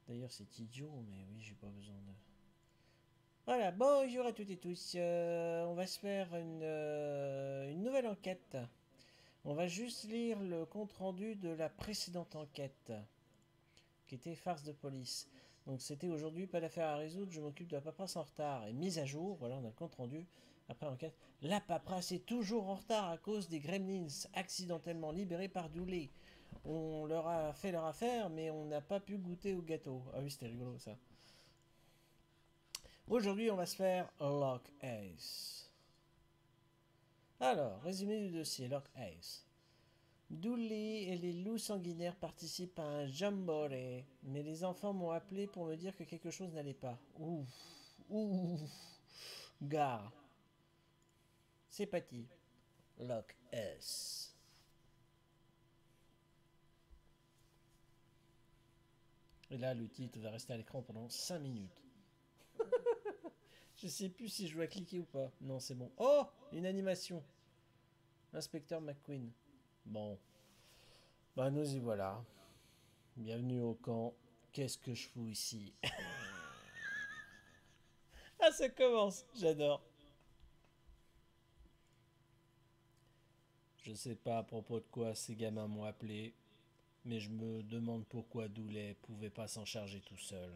D'ailleurs, c'est idiot, mais oui, j'ai pas besoin de... Voilà, bonjour à toutes et tous. On va se faire une nouvelle enquête. On va juste lire le compte-rendu de la précédente enquête, qui était farce de police. Donc c'était aujourd'hui, pas d'affaire à résoudre, je m'occupe de la paperasse en retard. Et mise à jour, voilà, on a le compte-rendu. Après enquête, la paperasse est toujours en retard à cause des gremlins accidentellement libérés par Dooley. On leur a fait leur affaire, mais on n'a pas pu goûter au gâteau. Ah oui, c'était rigolo ça. Aujourd'hui, on va se faire Lock Ace. Alors, résumé du dossier Lock Ace. Dooley et les loups sanguinaires participent à un jamboree, mais les enfants m'ont appelé pour me dire que quelque chose n'allait pas. Ouf, ouf, gare. C'est parti. Lock Ace. Et là, le titre va rester à l'écran pendant 5 minutes. Je sais plus si je dois cliquer ou pas. Non, c'est bon. Oh, une animation. Inspecteur McQueen. Bon, bah nous y voilà. Bienvenue au camp. Qu'est-ce que je fous ici? Ah, ça commence. J'adore. Je sais pas à propos de quoi ces gamins m'ont appelé, mais je me demande pourquoi Doulet pouvait pas s'en charger tout seul.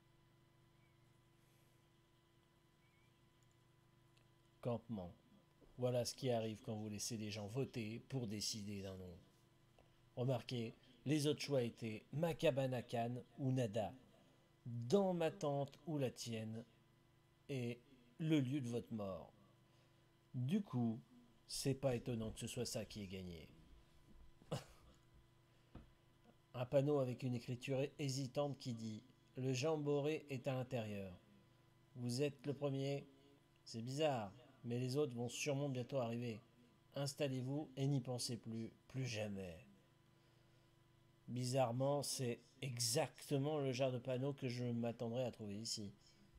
Campement. Voilà ce qui arrive quand vous laissez les gens voter pour décider d'un nom. Remarquez, les autres choix étaient ma cabane à Cannes ou nada, dans ma tente ou la tienne, et le lieu de votre mort. Du coup, c'est pas étonnant que ce soit ça qui ait gagné. Un panneau avec une écriture hésitante qui dit Le jamboree est à l'intérieur. Vous êtes le premier. C'est bizarre, mais les autres vont sûrement bientôt arriver. Installez-vous et n'y pensez plus, plus jamais. Bizarrement, c'est exactement le genre de panneau que je m'attendrais à trouver ici.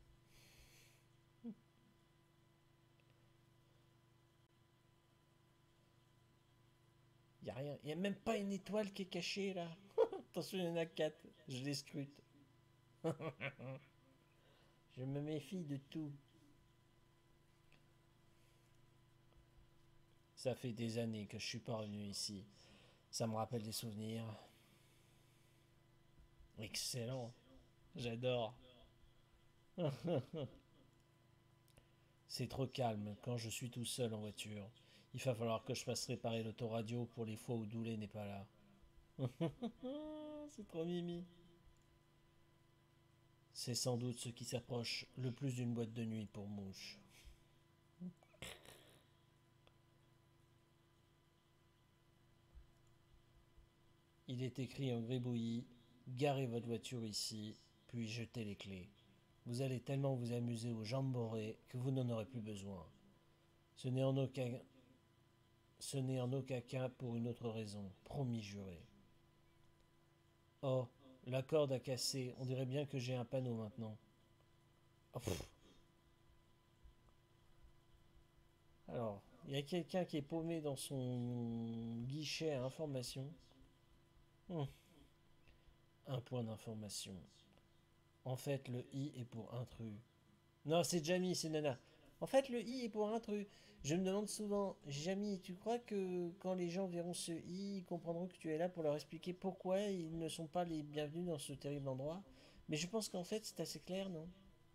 Y a rien, y a même pas une étoile qui est cachée là. Attention, il y en a quatre. Je les scrute. Je me méfie de tout. Ça fait des années que je suis pas revenu ici. Ça me rappelle des souvenirs. Excellent. J'adore. C'est trop calme quand je suis tout seul en voiture. Il va falloir que je fasse réparer l'autoradio pour les fois où Doulet n'est pas là. C'est trop mimi. C'est sans doute ce qui s'approche le plus d'une boîte de nuit pour mouche. Il est écrit en gribouillis Garez votre voiture ici, puis jetez les clés. Vous allez tellement vous amuser au jamboree que vous n'en aurez plus besoin. Ce n'est en aucun, ce n'est en aucun cas pour une autre raison, promis juré. Oh, la corde a cassé, on dirait bien que j'ai un panneau maintenant. Oh, alors, il y a quelqu'un qui est paumé dans son guichet à information. Hum, un point d'information. En fait, le I est pour intrus. Non, c'est Jamie, c'est Nana. En fait, le I est pour intrus. Je me demande souvent, Jamie, tu crois que quand les gens verront ce I, ils comprendront que tu es là pour leur expliquer pourquoi ils ne sont pas les bienvenus dans ce terrible endroit? Mais je pense qu'en fait, c'est assez clair, non?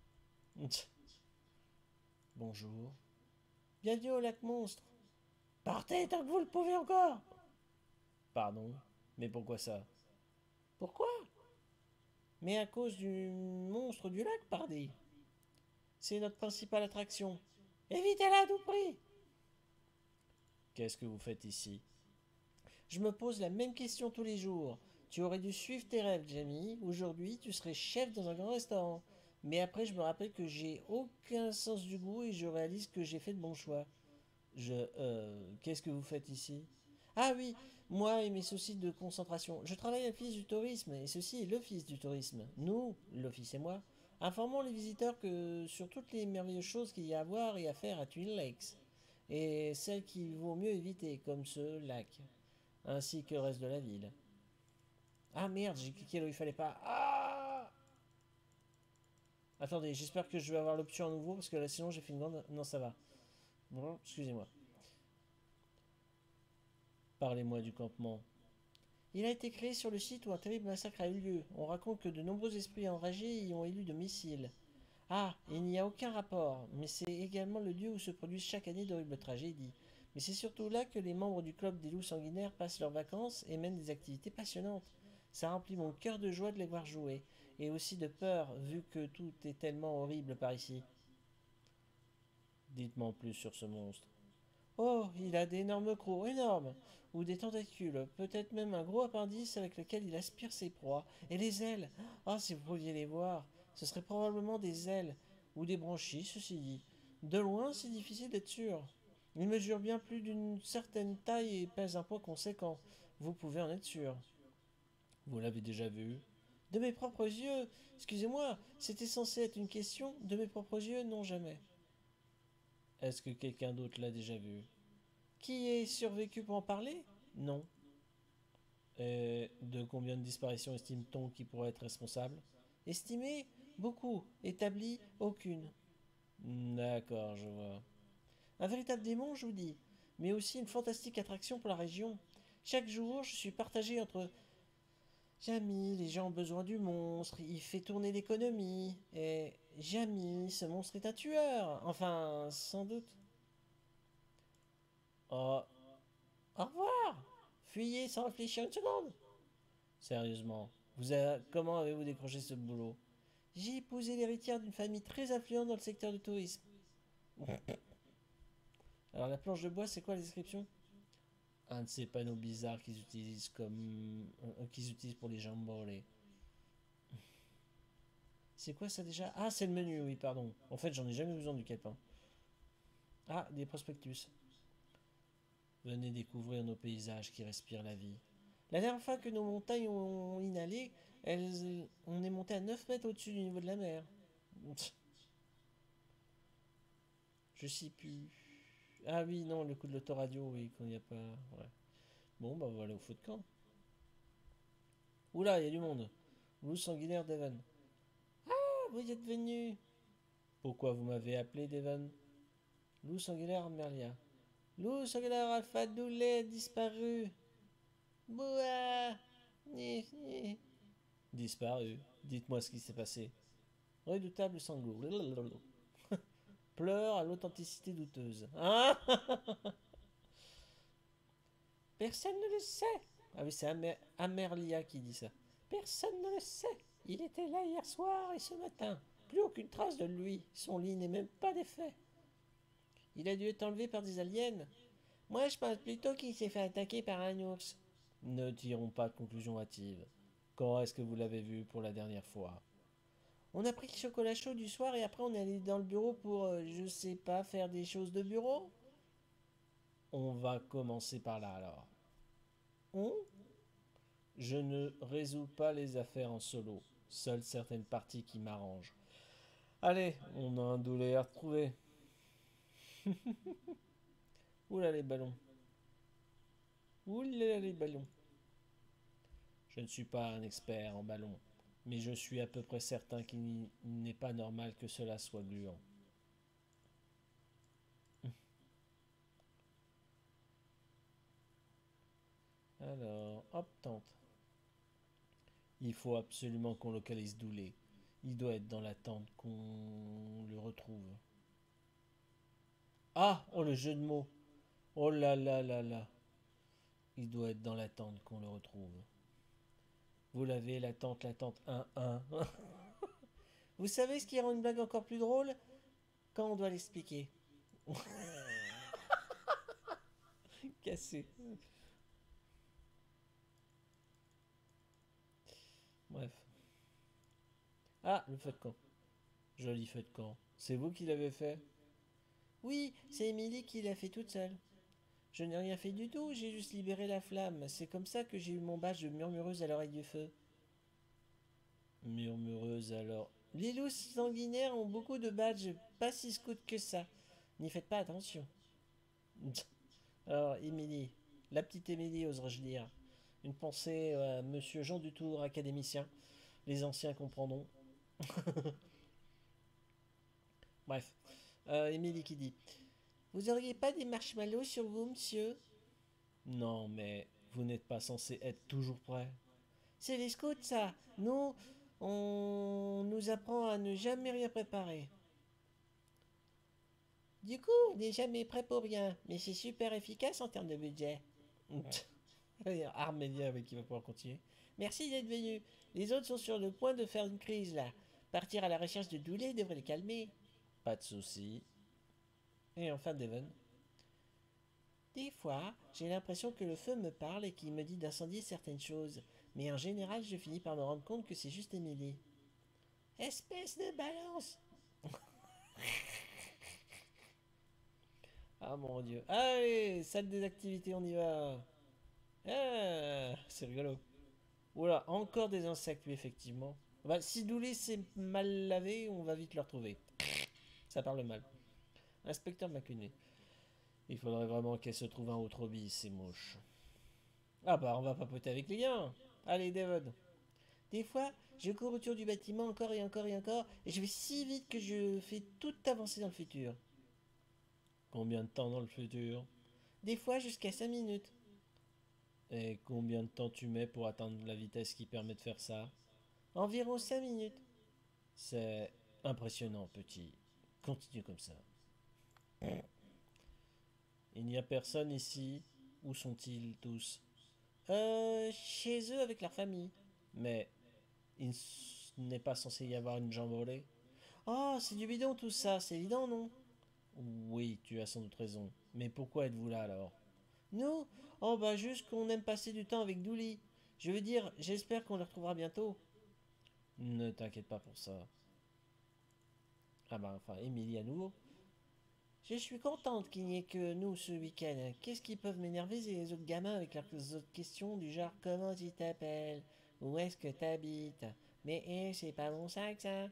Bonjour. Bienvenue au lac monstre. Partez tant que vous le pouvez encore. Pardon, mais pourquoi ça? Pourquoi? Mais à cause du monstre du lac, pardi. C'est notre principale attraction. Évitez-la à tout prix. Qu'est-ce que vous faites ici? Je me pose la même question tous les jours. Tu aurais dû suivre tes rêves, Jamie. Aujourd'hui, tu serais chef dans un grand restaurant. Mais après, je me rappelle que j'ai aucun sens du goût et je réalise que j'ai fait de bons choix. Qu'est-ce que vous faites ici? Ah oui, moi et mes soucis de concentration. Je travaille à l'office du tourisme, et ceci est l'office du tourisme. Nous, l'office et moi, informons les visiteurs que sur toutes les merveilleuses choses qu'il y a à voir et à faire à Twin Lakes, et celles qu'il vaut mieux éviter, comme ce lac, ainsi que le reste de la ville. Ah merde, j'ai cliqué là où il fallait pas. Ah! Attendez, j'espère que je vais avoir l'option à nouveau, parce que là, sinon, j'ai fait une grande... Non, ça va. Bon, excusez-moi. Parlez-moi du campement. Il a été créé sur le site où un terrible massacre a eu lieu. On raconte que de nombreux esprits enragés y ont élu domicile. Ah, il n'y a aucun rapport, mais c'est également le lieu où se produisent chaque année d'horribles tragédies. Mais c'est surtout là que les membres du club des loups sanguinaires passent leurs vacances et mènent des activités passionnantes. Ça remplit mon cœur de joie de les voir jouer, et aussi de peur, vu que tout est tellement horrible par ici. Dites-moi en plus sur ce monstre. Oh, il a d'énormes crocs, énormes, ou des tentacules, peut-être même un gros appendice avec lequel il aspire ses proies, et les ailes. Ah, si vous pouviez les voir, ce seraient probablement des ailes, ou des branchies, ceci dit. De loin, c'est difficile d'être sûr. Il mesure bien plus d'une certaine taille et pèse un poids conséquent. Vous pouvez en être sûr. Vous l'avez déjà vu? De mes propres yeux. Excusez-moi, c'était censé être une question. De mes propres yeux, non jamais. Est-ce que quelqu'un d'autre l'a déjà vu? Qui est survécu pour en parler? Non. Et de combien de disparitions estime-t-on qui pourrait être responsable? Estimé? Beaucoup. Établi? Aucune. D'accord, je vois. Un véritable démon, je vous dis, mais aussi une fantastique attraction pour la région. Chaque jour, je suis partagé entre Jamie, les gens ont besoin du monstre, il fait tourner l'économie, et Jamie, ce monstre est un tueur. Enfin, sans doute. Oh, au revoir! Fuyez sans réfléchir une seconde! Sérieusement, comment avez-vous décroché ce boulot? J'ai épousé l'héritière d'une famille très influente dans le secteur du tourisme. Alors la planche de bois, c'est quoi la description? Un de ces panneaux bizarres qu'ils utilisent pour les jamboles. C'est quoi ça déjà? Ah, c'est le menu, oui, pardon. En fait, j'en ai jamais besoin du calepin. Ah, des prospectus. Venez découvrir nos paysages qui respirent la vie. La dernière fois que nos montagnes ont inhalé, on est monté à 9 mètres au-dessus du niveau de la mer. Je sais plus. Ah oui, non, le coup de l'autoradio, oui, quand il n'y a pas. Ouais. Bon, bah voilà au feu de camp. Oula, il y a du monde. Loup sanguinaire Devon. Ah, vous êtes venu. Pourquoi vous m'avez appelé Devon? Loup sanguinaire Merlia. Loup sanguinaire Alpha Doulé a disparu. Bouah. Ni, ni. Disparu. Dites-moi ce qui s'est passé. Redoutable sanglot. Pleure à l'authenticité douteuse. Hein? Personne ne le sait. Ah oui, c'est Amerlia qui dit ça. Personne ne le sait. Il était là hier soir et ce matin. Plus aucune trace de lui. Son lit n'est même pas défait. Il a dû être enlevé par des aliens. Moi, je pense plutôt qu'il s'est fait attaquer par un ours. Ne tirons pas de conclusion hâtive. Quand est-ce que vous l'avez vu pour la dernière fois? On a pris le chocolat chaud du soir et après on est allé dans le bureau pour, je sais pas, faire des choses de bureau. On va commencer par là alors. On Je ne résous pas les affaires en solo. Seules certaines parties qui m'arrangent. Allez, on a un doulet à retrouver. Oula les ballons. Oula les ballons. Je ne suis pas un expert en ballons, mais je suis à peu près certain qu'il n'est pas normal que cela soit gluant. Alors, hop, tente. Il faut absolument qu'on localise Doulé. Il doit être dans la tente qu'on le retrouve. Ah, oh le jeu de mots. Oh là là là là. Il doit être dans la tente qu'on le retrouve. Vous l'avez, la tente 1-1. Vous savez ce qui rend une blague encore plus drôle? Quand on doit l'expliquer. Cassé. Bref. Ah, le feu de camp. Joli feu de camp. C'est vous qui l'avez fait? Oui, c'est Émilie qui l'a fait toute seule. Je n'ai rien fait du tout, j'ai juste libéré la flamme. C'est comme ça que j'ai eu mon badge de murmureuse à l'oreille du feu. Murmureuse alors. Les loups sanguinaires ont beaucoup de badges, pas si scouts que ça. N'y faites pas attention. Alors, Émilie, la petite Émilie, oserais-je dire. Une pensée à Monsieur Jean Dutour, académicien. Les anciens comprendront. Bref. Émilie qui dit: Vous auriez pas des marshmallows sur vous, monsieur? Non, mais vous n'êtes pas censé être toujours prêt. C'est les scouts, ça. Nous, on nous apprend à ne jamais rien préparer. Du coup, on n'est jamais prêt pour rien, mais c'est super efficace en termes de budget. Arménia avec qui va pouvoir continuer. Merci d'être venu. Les autres sont sur le point de faire une crise là. Partir à la recherche de Dooley devrait les calmer. Pas de souci. Et enfin Devon. Des fois, j'ai l'impression que le feu me parle et qu'il me dit d'incendier certaines choses. Mais en général, je finis par me rendre compte que c'est juste Emily. Espèce de balance. Ah mon dieu. Allez, salle des activités, on y va. Ah, c'est rigolo. Oula, encore des insectes, oui, effectivement. Bah, si Dooley s'est mal lavé, on va vite le retrouver. Ça parle mal. Inspecteur McCuney. Il faudrait vraiment qu'elle se trouve un autre hobby, c'est moche. Ah bah, on va papoter avec les gars. Allez, Devon. Des fois, je cours autour du bâtiment encore et encore et encore, et je vais si vite que je fais tout avancer dans le futur. Combien de temps dans le futur? Des fois jusqu'à 5 minutes. Et combien de temps tu mets pour atteindre la vitesse qui permet de faire ça? Environ 5 minutes. C'est impressionnant, petit. Continue comme ça. Il n'y a personne ici. Où sont-ils tous? Chez eux avec leur famille. Mais il n'est pas censé y avoir une jamboree. Oh, c'est du bidon tout ça, c'est évident, non? Oui, tu as sans doute raison. Mais pourquoi êtes-vous là alors? Nous? Oh bah juste qu'on aime passer du temps avec Dooley. Je veux dire, j'espère qu'on le retrouvera bientôt. Ne t'inquiète pas pour ça. Ah bah enfin, Émilie à nouveau. Je suis contente qu'il n'y ait que nous ce week-end. Qu'est-ce qui peuvent m'énerver, c'est les autres gamins avec leurs autres questions du genre comment tu t'appelles? Où est-ce que t'habites? Mais c'est pas mon sac ça.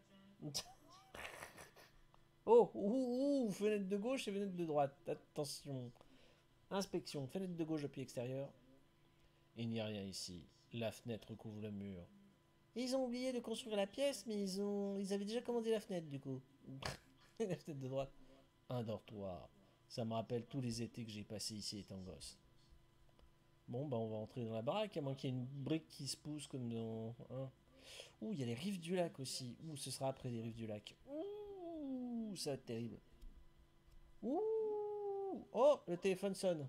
Oh, fenêtre de gauche et fenêtre de droite. Attention. Inspection, fenêtre de gauche depuis extérieur. Il n'y a rien ici. La fenêtre couvre le mur. Ils ont oublié de construire la pièce, mais ils avaient déjà commandé la fenêtre du coup. La fenêtre de droite. Un dortoir. Ça me rappelle tous les étés que j'ai passés ici étant gosse. Bon, bah on va entrer dans la baraque, à moins qu'il y ait une brique qui se pousse comme dans... Hein. Ouh, il y a les rives du lac aussi. Ouh, ce sera après les rives du lac. Ouh, ça va être terrible. Ouh, oh, le téléphone sonne.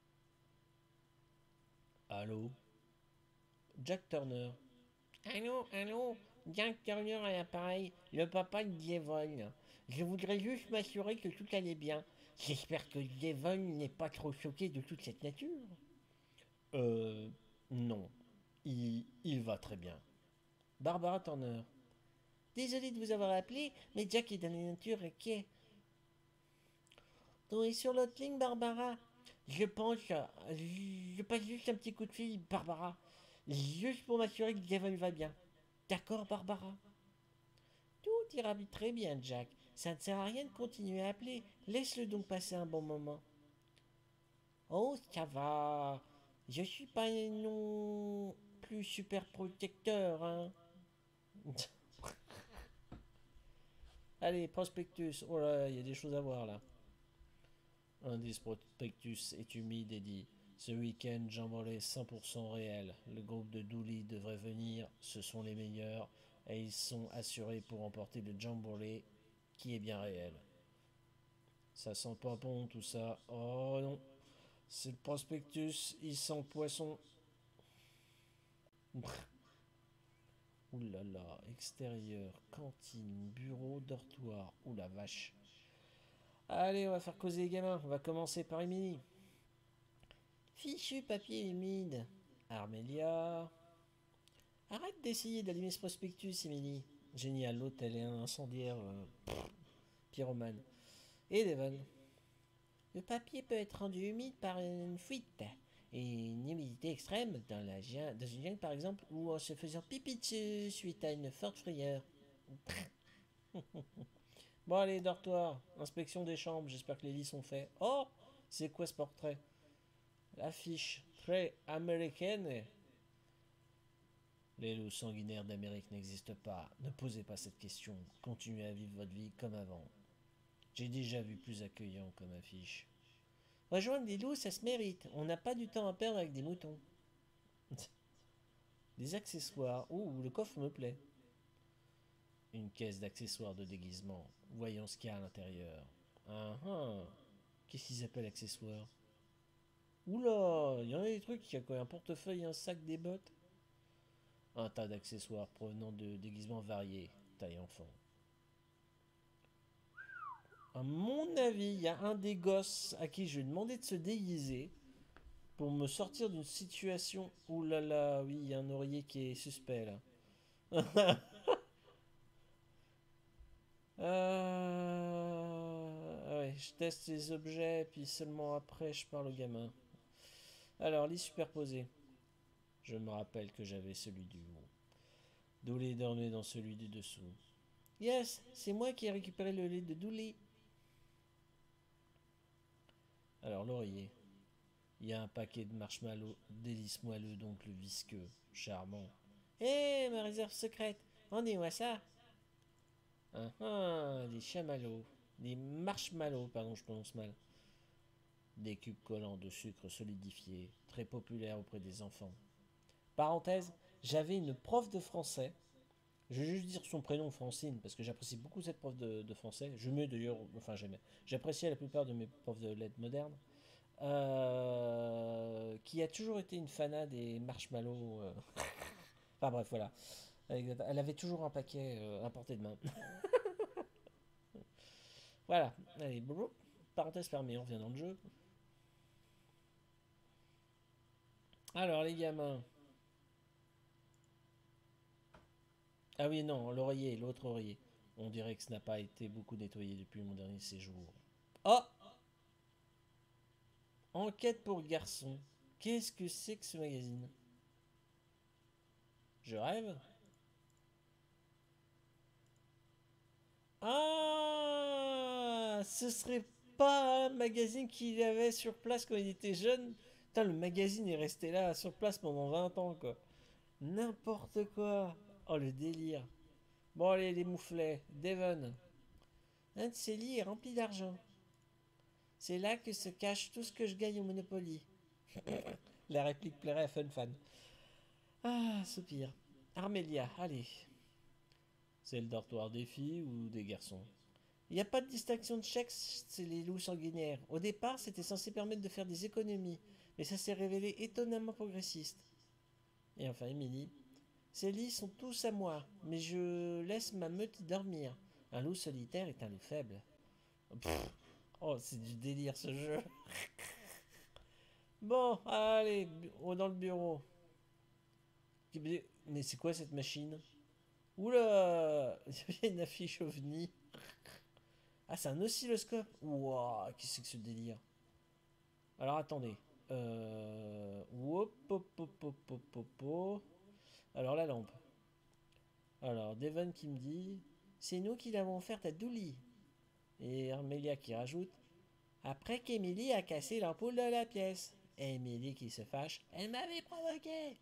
Allô? Jack Turner. Allô, allô, Jack Turner à l'appareil, le papa de Devon. Je voudrais juste m'assurer que tout allait bien. J'espère que Devon n'est pas trop choqué de toute cette nature. Euh, non. Il va très bien. Barbara Turner. Désolé de vous avoir appelé, mais Jack est dans la nature inquiet. On est sur l'autre ligne, Barbara. Je passe juste un petit coup de fil, Barbara. Juste pour m'assurer que Devon va bien. D'accord, Barbara? Tout ira très bien, Jack. Ça ne sert à rien de continuer à appeler. Laisse-le donc passer un bon moment. Oh, ça va. Je suis pas non plus super protecteur, hein. Allez, prospectus. Oh là, il y a des choses à voir là. Indice prospectus est humide et dit: Ce week-end, jamboree 100% réel. Le groupe de Dooley devrait venir. Ce sont les meilleurs. Et ils sont assurés pour emporter le jamboree qui est bien réel. Ça sent pas bon tout ça. Oh non. C'est le prospectus, il sent poisson. Ouh là là, extérieur, cantine, bureau, dortoir. Ouh la vache. Allez, on va faire causer les gamins. On va commencer par Émilie. Fichu papier humide. Armélia. Arrête d'essayer d'allumer ce prospectus, Émilie. Génial, l'hôtel est un incendiaire pyromane. Et Devon. Le papier peut être rendu humide par une fuite et une humidité extrême dans une jungle par exemple, ou en se faisant pipi dessus suite à une forte frayeur. Bon allez, dortoir, inspection des chambres, j'espère que les lits sont faits. Oh, c'est quoi ce portrait? L'affiche très américaine. Les loups sanguinaires d'Amérique n'existent pas. Ne posez pas cette question. Continuez à vivre votre vie comme avant. J'ai déjà vu plus accueillant comme affiche. Rejoindre des loups, ça se mérite. On n'a pas du temps à perdre avec des moutons. Des accessoires. Ouh, le coffre me plaît. Une caisse d'accessoires de déguisement. Voyons ce qu'il y a à l'intérieur. Ah ah. Qu'est-ce qu'ils appellent accessoires? Oula, il y en a des trucs, il y a quoi? Un portefeuille, un sac, des bottes? Un tas d'accessoires provenant de déguisements variés, taille enfant. À mon avis, il y a un des gosses à qui je vais demander de se déguiser pour me sortir d'une situation. Ouh là là, oui, il y a un oreiller qui est suspect là. Ouais, je teste les objets, puis seulement après je parle au gamin. Alors, lit superposé. Je me rappelle que j'avais celui du haut. Dooley dormait dans celui du dessous. Yes, c'est moi qui ai récupéré le lit de Dooley. Alors, l'oreiller. Il y a un paquet de marshmallows, délice moelleux donc le visqueux, charmant. Hé, ma réserve secrète, rendez-moi ça. Ah ah, des chamallows. Des marshmallows, pardon, je prononce mal. Des cubes collants de sucre solidifié, très populaires auprès des enfants. Parenthèse, j'avais une prof de français. Je vais juste dire son prénom, Francine, parce que j'apprécie beaucoup cette prof de français. Je mieux d'ailleurs, enfin j'aimais. J'appréciais la plupart de mes profs de lettres modernes. Qui a toujours été une fanat des marshmallows. Enfin bref, voilà. Elle avait toujours un paquet à portée de main. Voilà. Allez, parenthèse fermée, on revient dans le jeu. Alors les gamins. Ah oui, non, l'oreiller, l'autre oreiller. On dirait que ça n'a pas été beaucoup nettoyé depuis mon dernier séjour. Oh, enquête pour garçons. Qu'est-ce que c'est que ce magazine? Je rêve? Ah, ce serait pas un magazine qu'il avait sur place quand il était jeune. Putain, le magazine est resté là sur place pendant 20 ans, quoi. N'importe quoi. Oh, le délire. Bon, allez, les mouflets. Devon. Un de ces lits est rempli d'argent. C'est là que se cache tout ce que je gagne au Monopoly. La réplique plairait à Fun Fan. Ah, soupir. Armélia, allez. C'est le dortoir des filles ou des garçons? Il n'y a pas de distinction de sexe, c'est les loups sanguinaires. Au départ, c'était censé permettre de faire des économies, mais ça s'est révélé étonnamment progressiste. Et enfin, Émilie. Ces lits sont tous à moi, mais je laisse ma meute dormir. Un loup solitaire est un loup faible. Pff, oh, c'est du délire ce jeu. Bon, allez, dans le bureau. Mais c'est quoi cette machine? Oula, il y a une affiche ovni. Ah, c'est un oscilloscope. Ouah, qu'est-ce que c'est que ce délire? Alors attendez. Hop, hop, hop, hop, hop, hop, hop. Alors la lampe. Alors Devon qui me dit, c'est nous qui l'avons offerte à Dooley. Et Armelia qui rajoute, après qu'Emily a cassé l'ampoule de la pièce. Et Emily qui se fâche, elle m'avait provoqué.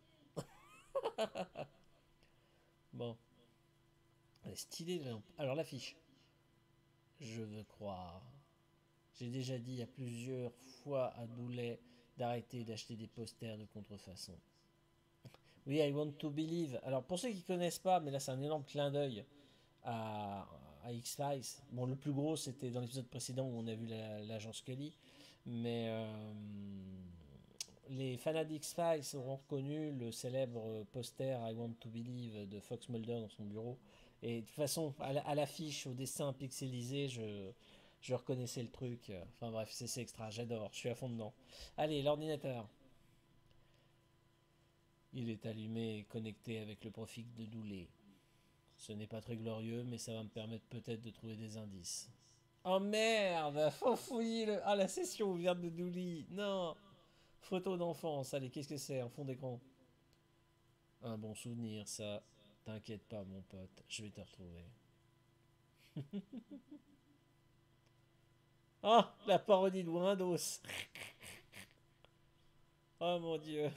Bon, elle est stylée la lampe. Alors l'affiche. Je veux croire. J'ai déjà dit à plusieurs fois à Dooley d'arrêter d'acheter des posters de contrefaçon. Oui, I want to believe. Alors pour ceux qui ne connaissent pas, mais là c'est un énorme clin d'œil à, à X-Files. Bon, le plus gros c'était dans l'épisode précédent où on a vu l'agent Scully, mais les fans d'X-Files auront reconnu le célèbre poster I want to believe de Fox Mulder dans son bureau. Et de toute façon, à l'affiche, au dessin pixelisé, je reconnaissais le truc. Enfin bref, c'est extra, j'adore, je suis à fond dedans. Allez, l'ordinateur. Il est allumé et connecté avec le profil de Dooley. Ce n'est pas très glorieux, mais ça va me permettre peut-être de trouver des indices. Oh merde, faut fouiller ah, la session ouverte de Dooley. Non. Photo d'enfance, allez, qu'est-ce que c'est en fond d'écran? Un bon souvenir, ça. T'inquiète pas, mon pote, je vais te retrouver. Ah, la parodie de Windows. Oh mon dieu.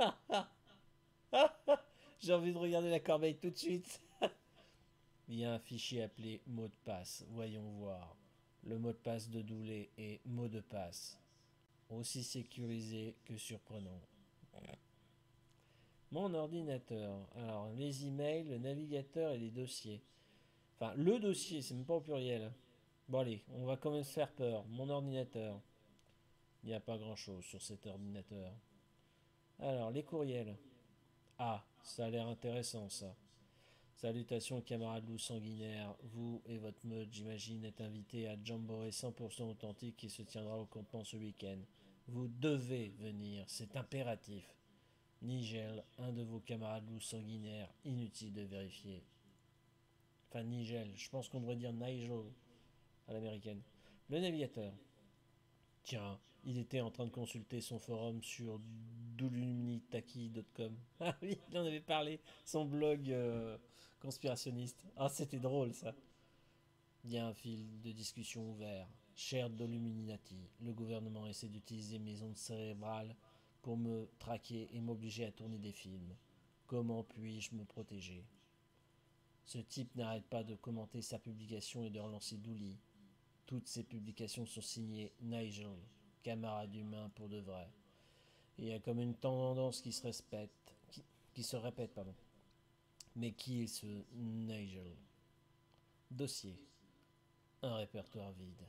J'ai envie de regarder la corbeille tout de suite. Il y a un fichier appelé mot de passe. Voyons voir. Le mot de passe de Dooley est mot de passe, aussi sécurisé que surprenant. Mon ordinateur. Alors, les emails, le navigateur et les dossiers. Enfin, le dossier, c'est même pas au pluriel. Bon, allez, on va quand même se faire peur. Mon ordinateur. Il n'y a pas grand-chose sur cet ordinateur. Alors, les courriels. Ah, ça a l'air intéressant, ça. Salutations, camarades loups sanguinaires. Vous et votre meute, j'imagine, êtes invités à Jamboree 100% authentique qui se tiendra au campement ce week-end. Vous devez venir, c'est impératif. Nigel, un de vos camarades loups sanguinaires, inutile de vérifier. Enfin, Nigel, je pense qu'on devrait dire Nigel à l'américaine. Le navigateur. Tiens, il était en train de consulter son forum sur duluminitaki.com. Ah oui, il en avait parlé, son blog conspirationniste. Ah, c'était drôle ça. Il y a un fil de discussion ouvert. Cher Doluminati, le gouvernement essaie d'utiliser mes ondes cérébrales pour me traquer et m'obliger à tourner des films. Comment puis-je me protéger? Ce type n'arrête pas de commenter sa publication et de relancer Dooley. Toutes ces publications sont signées Nigel, camarade humain pour de vrai. Et il y a comme une tendance qui se répète, pardon. Mais qui est ce Nigel? Dossier. Un répertoire vide.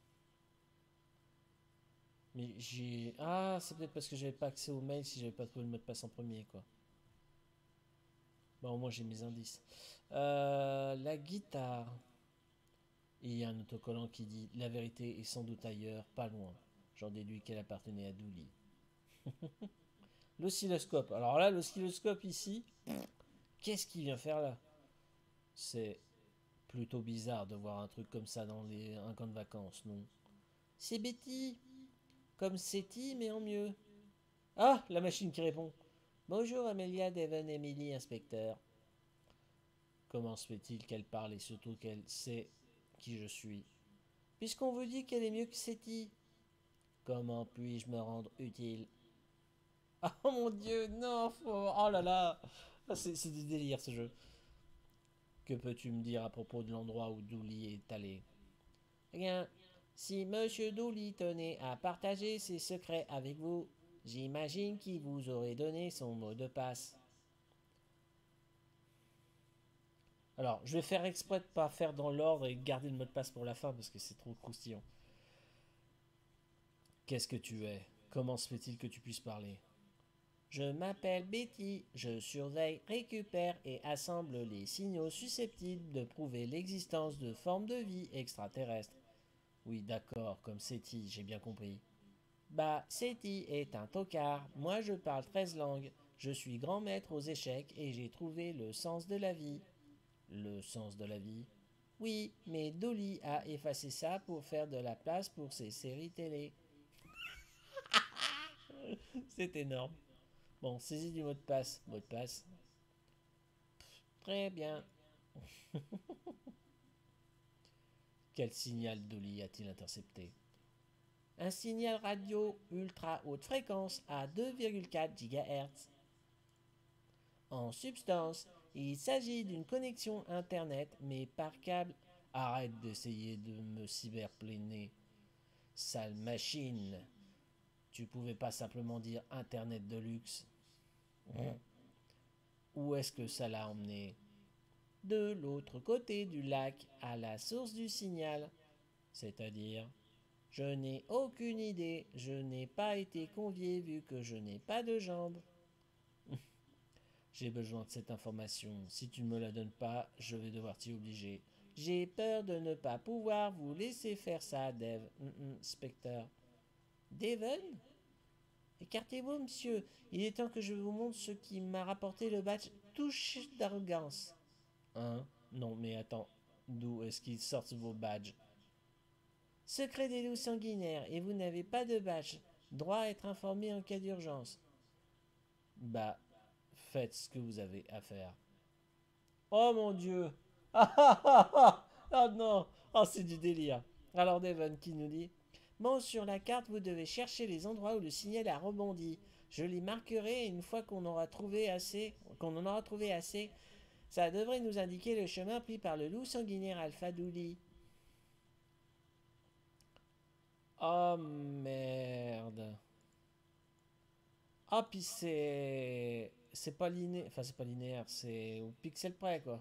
Mais j'ai... Ah, c'est peut-être parce que j'avais pas accès aux mails si j'avais pas trouvé le mot de passe en premier, quoi. Bon, au moins j'ai mes indices. La guitare. Il y a un autocollant qui dit la vérité est sans doute ailleurs, pas loin. J'en déduis qu'elle appartenait à Dooley. L'oscilloscope. Alors là, l'oscilloscope ici, qu'est-ce qu'il vient faire là? C'est plutôt bizarre de voir un truc comme ça dans un camp de vacances, non? C'est Betty. Comme SETI, mais en mieux. Ah, la machine qui répond. Bonjour Amelia, Devon, Emily, inspecteur. Comment se fait-il qu'elle parle et surtout qu'elle sait qui je suis? Puisqu'on vous dit qu'elle est mieux que SETI. Comment puis-je me rendre utile? Oh mon dieu, non, oh là là. Ah, c'est du délire ce jeu. Que peux-tu me dire à propos de l'endroit où Dooley est allé? Rien. Si Monsieur Dooley tenait à partager ses secrets avec vous, j'imagine qu'il vous aurait donné son mot de passe. Alors, je vais faire exprès de ne pas faire dans l'ordre et garder le mot de passe pour la fin parce que c'est trop croustillant. Qu'est-ce que tu es? Comment se fait-il que tu puisses parler? Je m'appelle Betty, je surveille, récupère et assemble les signaux susceptibles de prouver l'existence de formes de vie extraterrestres. Oui, d'accord, comme SETI, j'ai bien compris. Bah, SETI est un tocard, moi je parle 13 langues, je suis grand maître aux échecs et j'ai trouvé le sens de la vie. Le sens de la vie? Oui, mais Dolly a effacé ça pour faire de la place pour ses séries télé. C'est énorme. Bon, saisie du mot de passe. Mot de passe. Très bien. Quel signal Dolly a-t-il intercepté? Un signal radio ultra haute fréquence à 2,4 GHz. En substance, il s'agit d'une connexion Internet, mais par câble. Arrête d'essayer de me cyberpléner. Sale machine. Tu pouvais pas simplement dire Internet de luxe. Où est-ce que ça l'a emmené? De l'autre côté du lac, à la source du signal. C'est-à-dire, je n'ai aucune idée, je n'ai pas été convié vu que je n'ai pas de jambes. J'ai besoin de cette information. Si tu ne me la donnes pas, je vais devoir t'y obliger. J'ai peur de ne pas pouvoir vous laisser faire ça, Dev. Spectre. Devon? Écartez-vous, monsieur. Il est temps que je vous montre ce qui m'a rapporté le badge touche d'arrogance. Hein? Non, mais attends. D'où est-ce qu'ils sortent vos badges? Secret des loups sanguinaires, et vous n'avez pas de badge. Droit à être informé en cas d'urgence. Bah, faites ce que vous avez à faire. Oh mon dieu! Ah ah ah ah! Ah non! Oh, c'est du délire. Alors Devon qui nous dit: Bon, sur la carte, vous devez chercher les endroits où le signal a rebondi. Je les marquerai et une fois qu'on en aura trouvé assez, ça devrait nous indiquer le chemin pris par le loup sanguinaire Alpha Dooley. Oh merde. Ah, puis c'est. C'est pas linéaire. Enfin, c'est pas linéaire, c'est au pixel près, quoi.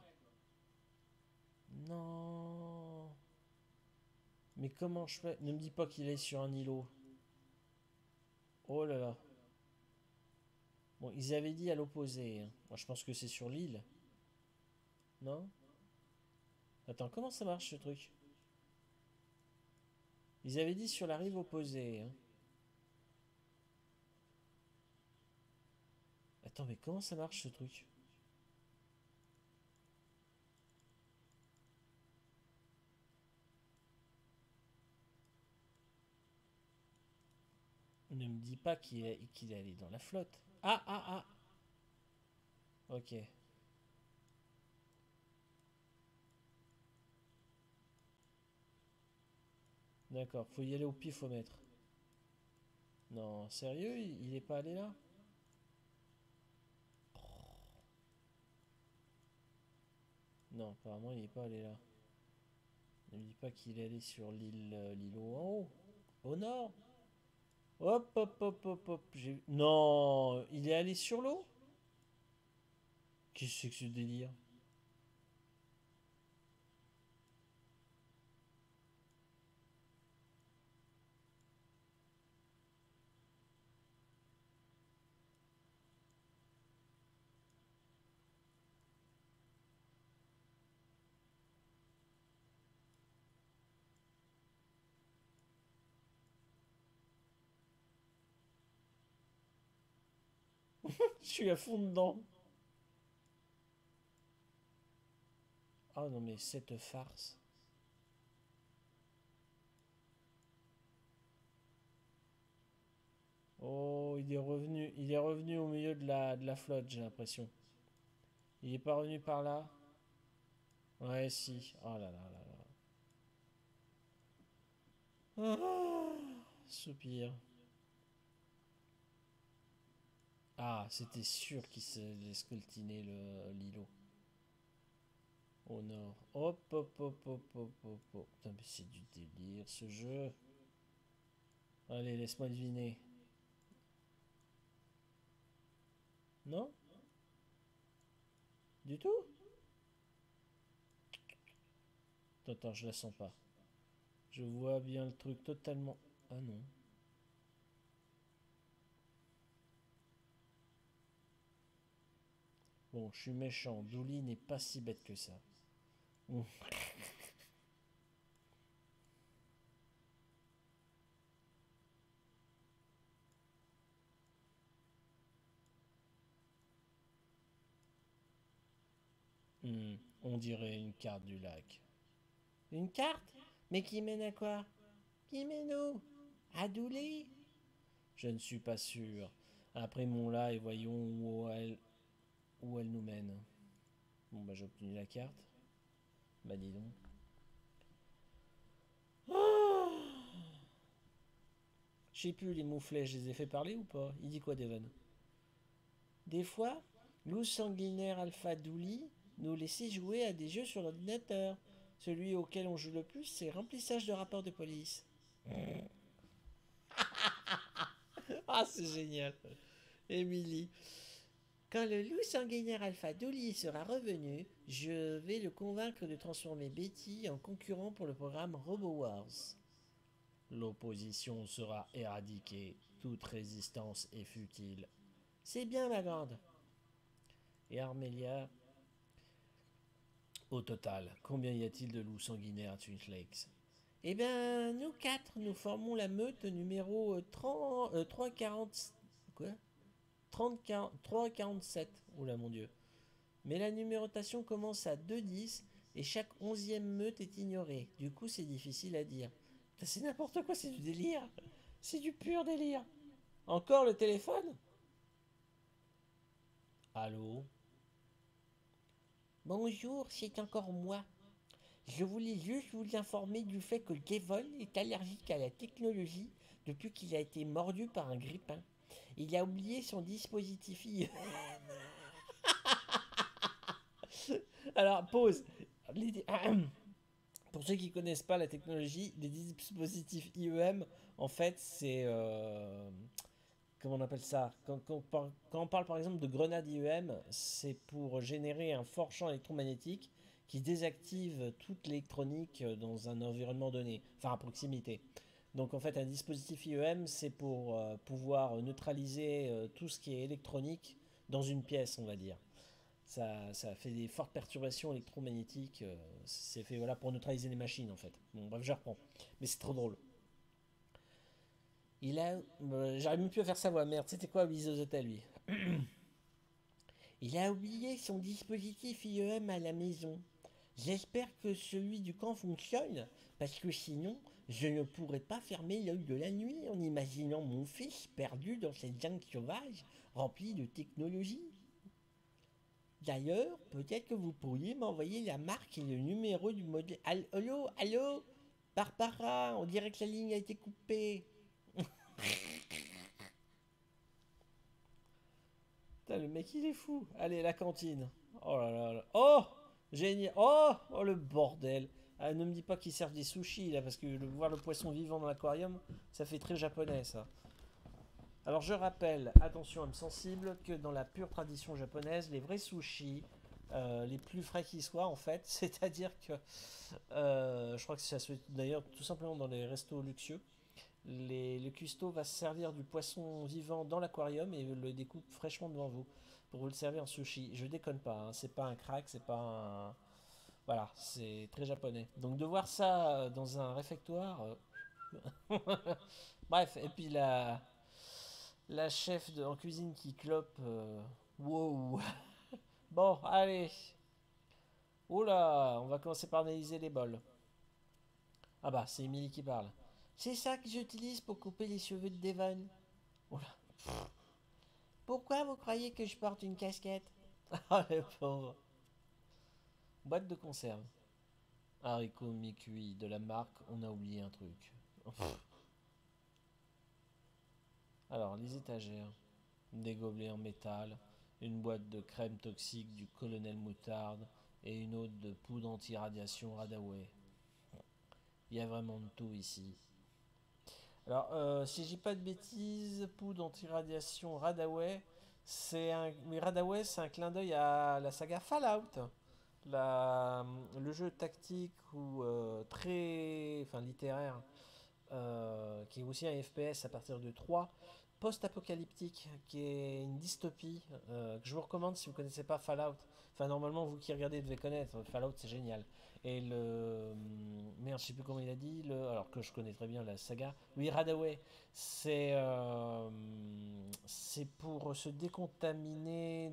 Non. Mais comment je fais? Ne me dis pas qu'il est sur un îlot. Oh là là. Bon, ils avaient dit à l'opposé, hein. Moi, je pense que c'est sur l'île. Non? Attends, comment ça marche ce truc? Ils avaient dit sur la rive opposée, hein. Attends, mais comment ça marche ce truc? Ne me dis pas qu'il est allé dans la flotte. Ah, ah, ah. Ok. D'accord. Faut y aller au pifomètre. Non, sérieux, il est pas allé là? Non, apparemment, il est pas allé là. Ne me dis pas qu'il est allé sur l'îlot en haut. Au nord. Hop, hop, hop, hop, hop. Non, il est allé sur l'eau? Qu'est-ce que c'est que ce délire? Je suis à fond dedans. Ah non, mais cette farce. Oh, il est revenu au milieu de la flotte, j'ai l'impression. Il est pas revenu par là? Ouais, si. Oh là là là là. Ah, soupir. Ah, c'était sûr qu'il s'allait scoltiner l'îlot. Au nord. Hop, hop, hop, hop, hop, hop, hop. Putain, mais c'est du délire ce jeu. Allez, laisse-moi deviner. Non? Du tout? Attends, je la sens pas. Je vois bien le truc totalement. Ah non. Bon, je suis méchant. Douli n'est pas si bête que ça. Hum. On dirait une carte du lac. Une carte? Mais qui mène à quoi? Qui mène où? À Douli? Je ne suis pas sûr. Imprimons-la et voyons où elle nous mène. Bon, bah j'ai obtenu la carte. Bah dis donc. Je sais plus, les mouflets, je les ai fait parler ou pas? Il dit quoi, Devon? Des fois, loup sanguinaire Alpha Douli nous laissait jouer à des jeux sur l'ordinateur. Celui auquel on joue le plus, c'est remplissage de rapports de police. Ah, c'est génial. Émilie. Quand le loup sanguinaire Alpha Douli sera revenu, je vais le convaincre de transformer Betty en concurrent pour le programme RoboWars. L'opposition sera éradiquée. Toute résistance est futile. C'est bien, ma grande. Et Armelia, au total, combien y a-t-il de loups sanguinaires à Twin Lakes? Eh bien, nous quatre, nous formons la meute numéro 340. Quoi? 30, 347. Oula, mon dieu. Mais la numérotation commence à 2-10 et chaque 11e meute est ignorée. Du coup, c'est difficile à dire. C'est n'importe quoi, c'est du délire. C'est du pur délire. Encore le téléphone? Allô? Bonjour, c'est encore moi. Je voulais juste vous informer du fait que Kevin est allergique à la technologie depuis qu'il a été mordu par un grippin. Il a oublié son dispositif IE. Alors, pause. Pour ceux qui ne connaissent pas la technologie, les dispositifs IEM, en fait, c'est... comment on appelle ça? Quand on parle par exemple de grenade IEM, c'est pour générer un fort champ électromagnétique qui désactive toute l'électronique dans un environnement donné, enfin à proximité. Donc en fait, un dispositif IEM, c'est pour pouvoir neutraliser tout ce qui est électronique dans une pièce, on va dire. Ça fait des fortes perturbations électromagnétiques. C'est fait voilà, pour neutraliser les machines en fait. Bon, bref, je reprends. Mais c'est trop drôle. Il a. J'arrive même plus à faire sa voix, merde. C'était quoi Willy Zozota, lui? Il a oublié son dispositif IEM à la maison. J'espère que celui du camp fonctionne, parce que sinon, je ne pourrais pas fermer l'œil de la nuit en imaginant mon fils perdu dans cette jungle sauvage remplie de technologie. D'ailleurs, peut-être que vous pourriez m'envoyer la marque et le numéro du modèle. Allô, allô? Barbara, on dirait que la ligne a été coupée. Putain, le mec il est fou. Allez, la cantine. Oh là là là. Oh! Génial. Oh! Oh le bordel. Ah, ne me dis pas qu'ils servent des sushis là, parce que voir le poisson vivant dans l'aquarium, ça fait très japonais ça. Alors je rappelle, attention âme sensible, que dans la pure tradition japonaise, les vrais sushis, les plus frais qui soient en fait, c'est-à-dire que je crois que ça se fait d'ailleurs tout simplement dans les restos luxueux, le cuistot va se servir du poisson vivant dans l'aquarium et le découpe fraîchement devant vous pour vous le servir en sushi. Je déconne pas, hein, c'est pas un crack, c'est pas un... Voilà, c'est très japonais. Donc de voir ça dans un réfectoire... Bref, et puis la chef en cuisine qui clope... Wow. Bon, allez. Oula, on va commencer par analyser les bols. Ah bah, c'est Emily qui parle. C'est ça que j'utilise pour couper les cheveux de Devon. Oula. Pourquoi vous croyez que je porte une casquette? Ah, le pauvre. Boîte de conserve. Haricots mi-cuits de la marque, on a oublié un truc. Alors, les étagères. Des gobelets en métal, une boîte de crème toxique du colonel Moutarde et une autre de poudre anti-radiation Radaway. Il y a vraiment de tout ici. Alors, si je dis pas de bêtises, poudre anti-radiation Radaway, mais Radaway, c'est un clin d'œil à la saga Fallout. Le jeu tactique ou très, enfin littéraire, qui est aussi un FPS à partir de 3, post-apocalyptique, qui est une dystopie, que je vous recommande si vous ne connaissez pas Fallout. Enfin, normalement, vous qui regardez devez connaître. Fallout, c'est génial. Et merde, je sais plus comment il a dit. Alors que je connais très bien la saga. Oui, Radaway. C'est pour se décontaminer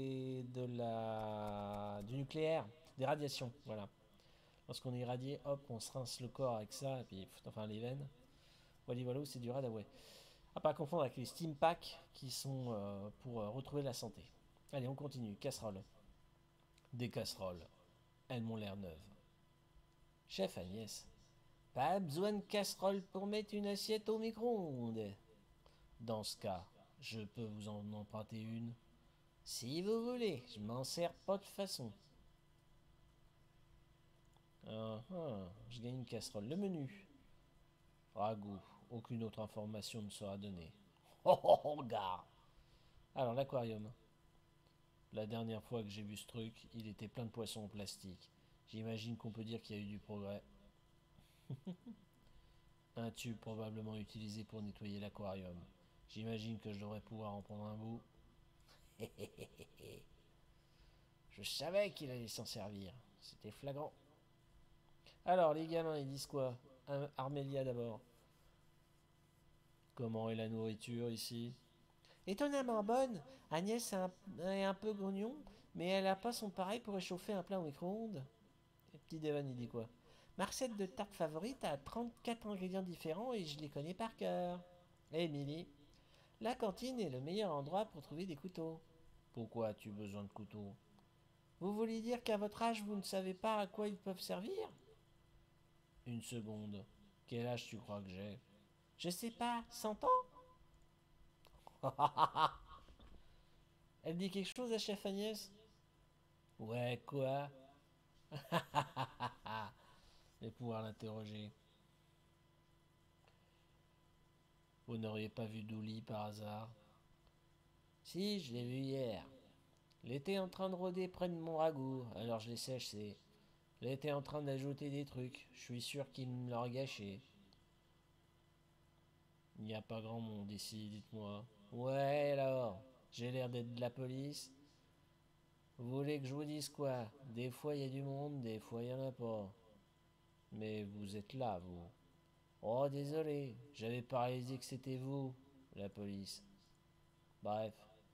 du nucléaire, des radiations. Voilà. Lorsqu'on est irradié, hop, on se rince le corps avec ça, et puis, enfin, les veines. Wally Wallo, c'est du Radaway. À pas confondre avec les Steam Packs qui sont pour retrouver la santé. Allez, on continue. Casserole. Des casseroles. Elles m'ont l'air neuves. Chef Agnès. Pas besoin de casserole pour mettre une assiette au micro-ondes. Dans ce cas, je peux vous en emprunter une. Si vous voulez, je m'en sers pas de façon. Je gagne une casserole. Le menu. Ragoût. Aucune autre information ne sera donnée. Oh oh oh, gars. Alors, l'aquarium. La dernière fois que j'ai vu ce truc, il était plein de poissons en plastique. J'imagine qu'on peut dire qu'il y a eu du progrès. Un tube probablement utilisé pour nettoyer l'aquarium. J'imagine que je devrais pouvoir en prendre un bout. Je savais qu'il allait s'en servir. C'était flagrant. Alors, les gamins, ils disent quoi? Armélia d'abord. Comment est la nourriture ici? Étonnamment bonne. Agnès est un peu grognon, mais elle a pas son pareil pour réchauffer un plat au micro-ondes. Et petit Devan, il dit quoi? Ma recette de tarte favorite a 34 ingrédients différents et je les connais par cœur. Émilie, la cantine est le meilleur endroit pour trouver des couteaux. Pourquoi as-tu besoin de couteaux? Vous voulez dire qu'à votre âge, vous ne savez pas à quoi ils peuvent servir? Une seconde. Quel âge tu crois que j'ai? Je sais pas, 100 ans? Elle dit quelque chose à chef Agnès? Ouais, quoi? et pouvoir l'interroger. Vous n'auriez pas vu Douli par hasard? Si, je l'ai vu hier. Il était en train de rôder près de mon ragoût, alors je l'ai séché. Il était en train d'ajouter des trucs. Je suis sûr qu'il me l'a gâché. Il n'y a pas grand monde ici, dites-moi. Ouais, alors, j'ai l'air d'être de la police. Vous voulez que je vous dise quoi? Des fois il y a du monde, des fois il n'y en a pas. Mais vous êtes là, vous. Oh, désolé, j'avais pas réalisé que c'était vous, la police. Bref,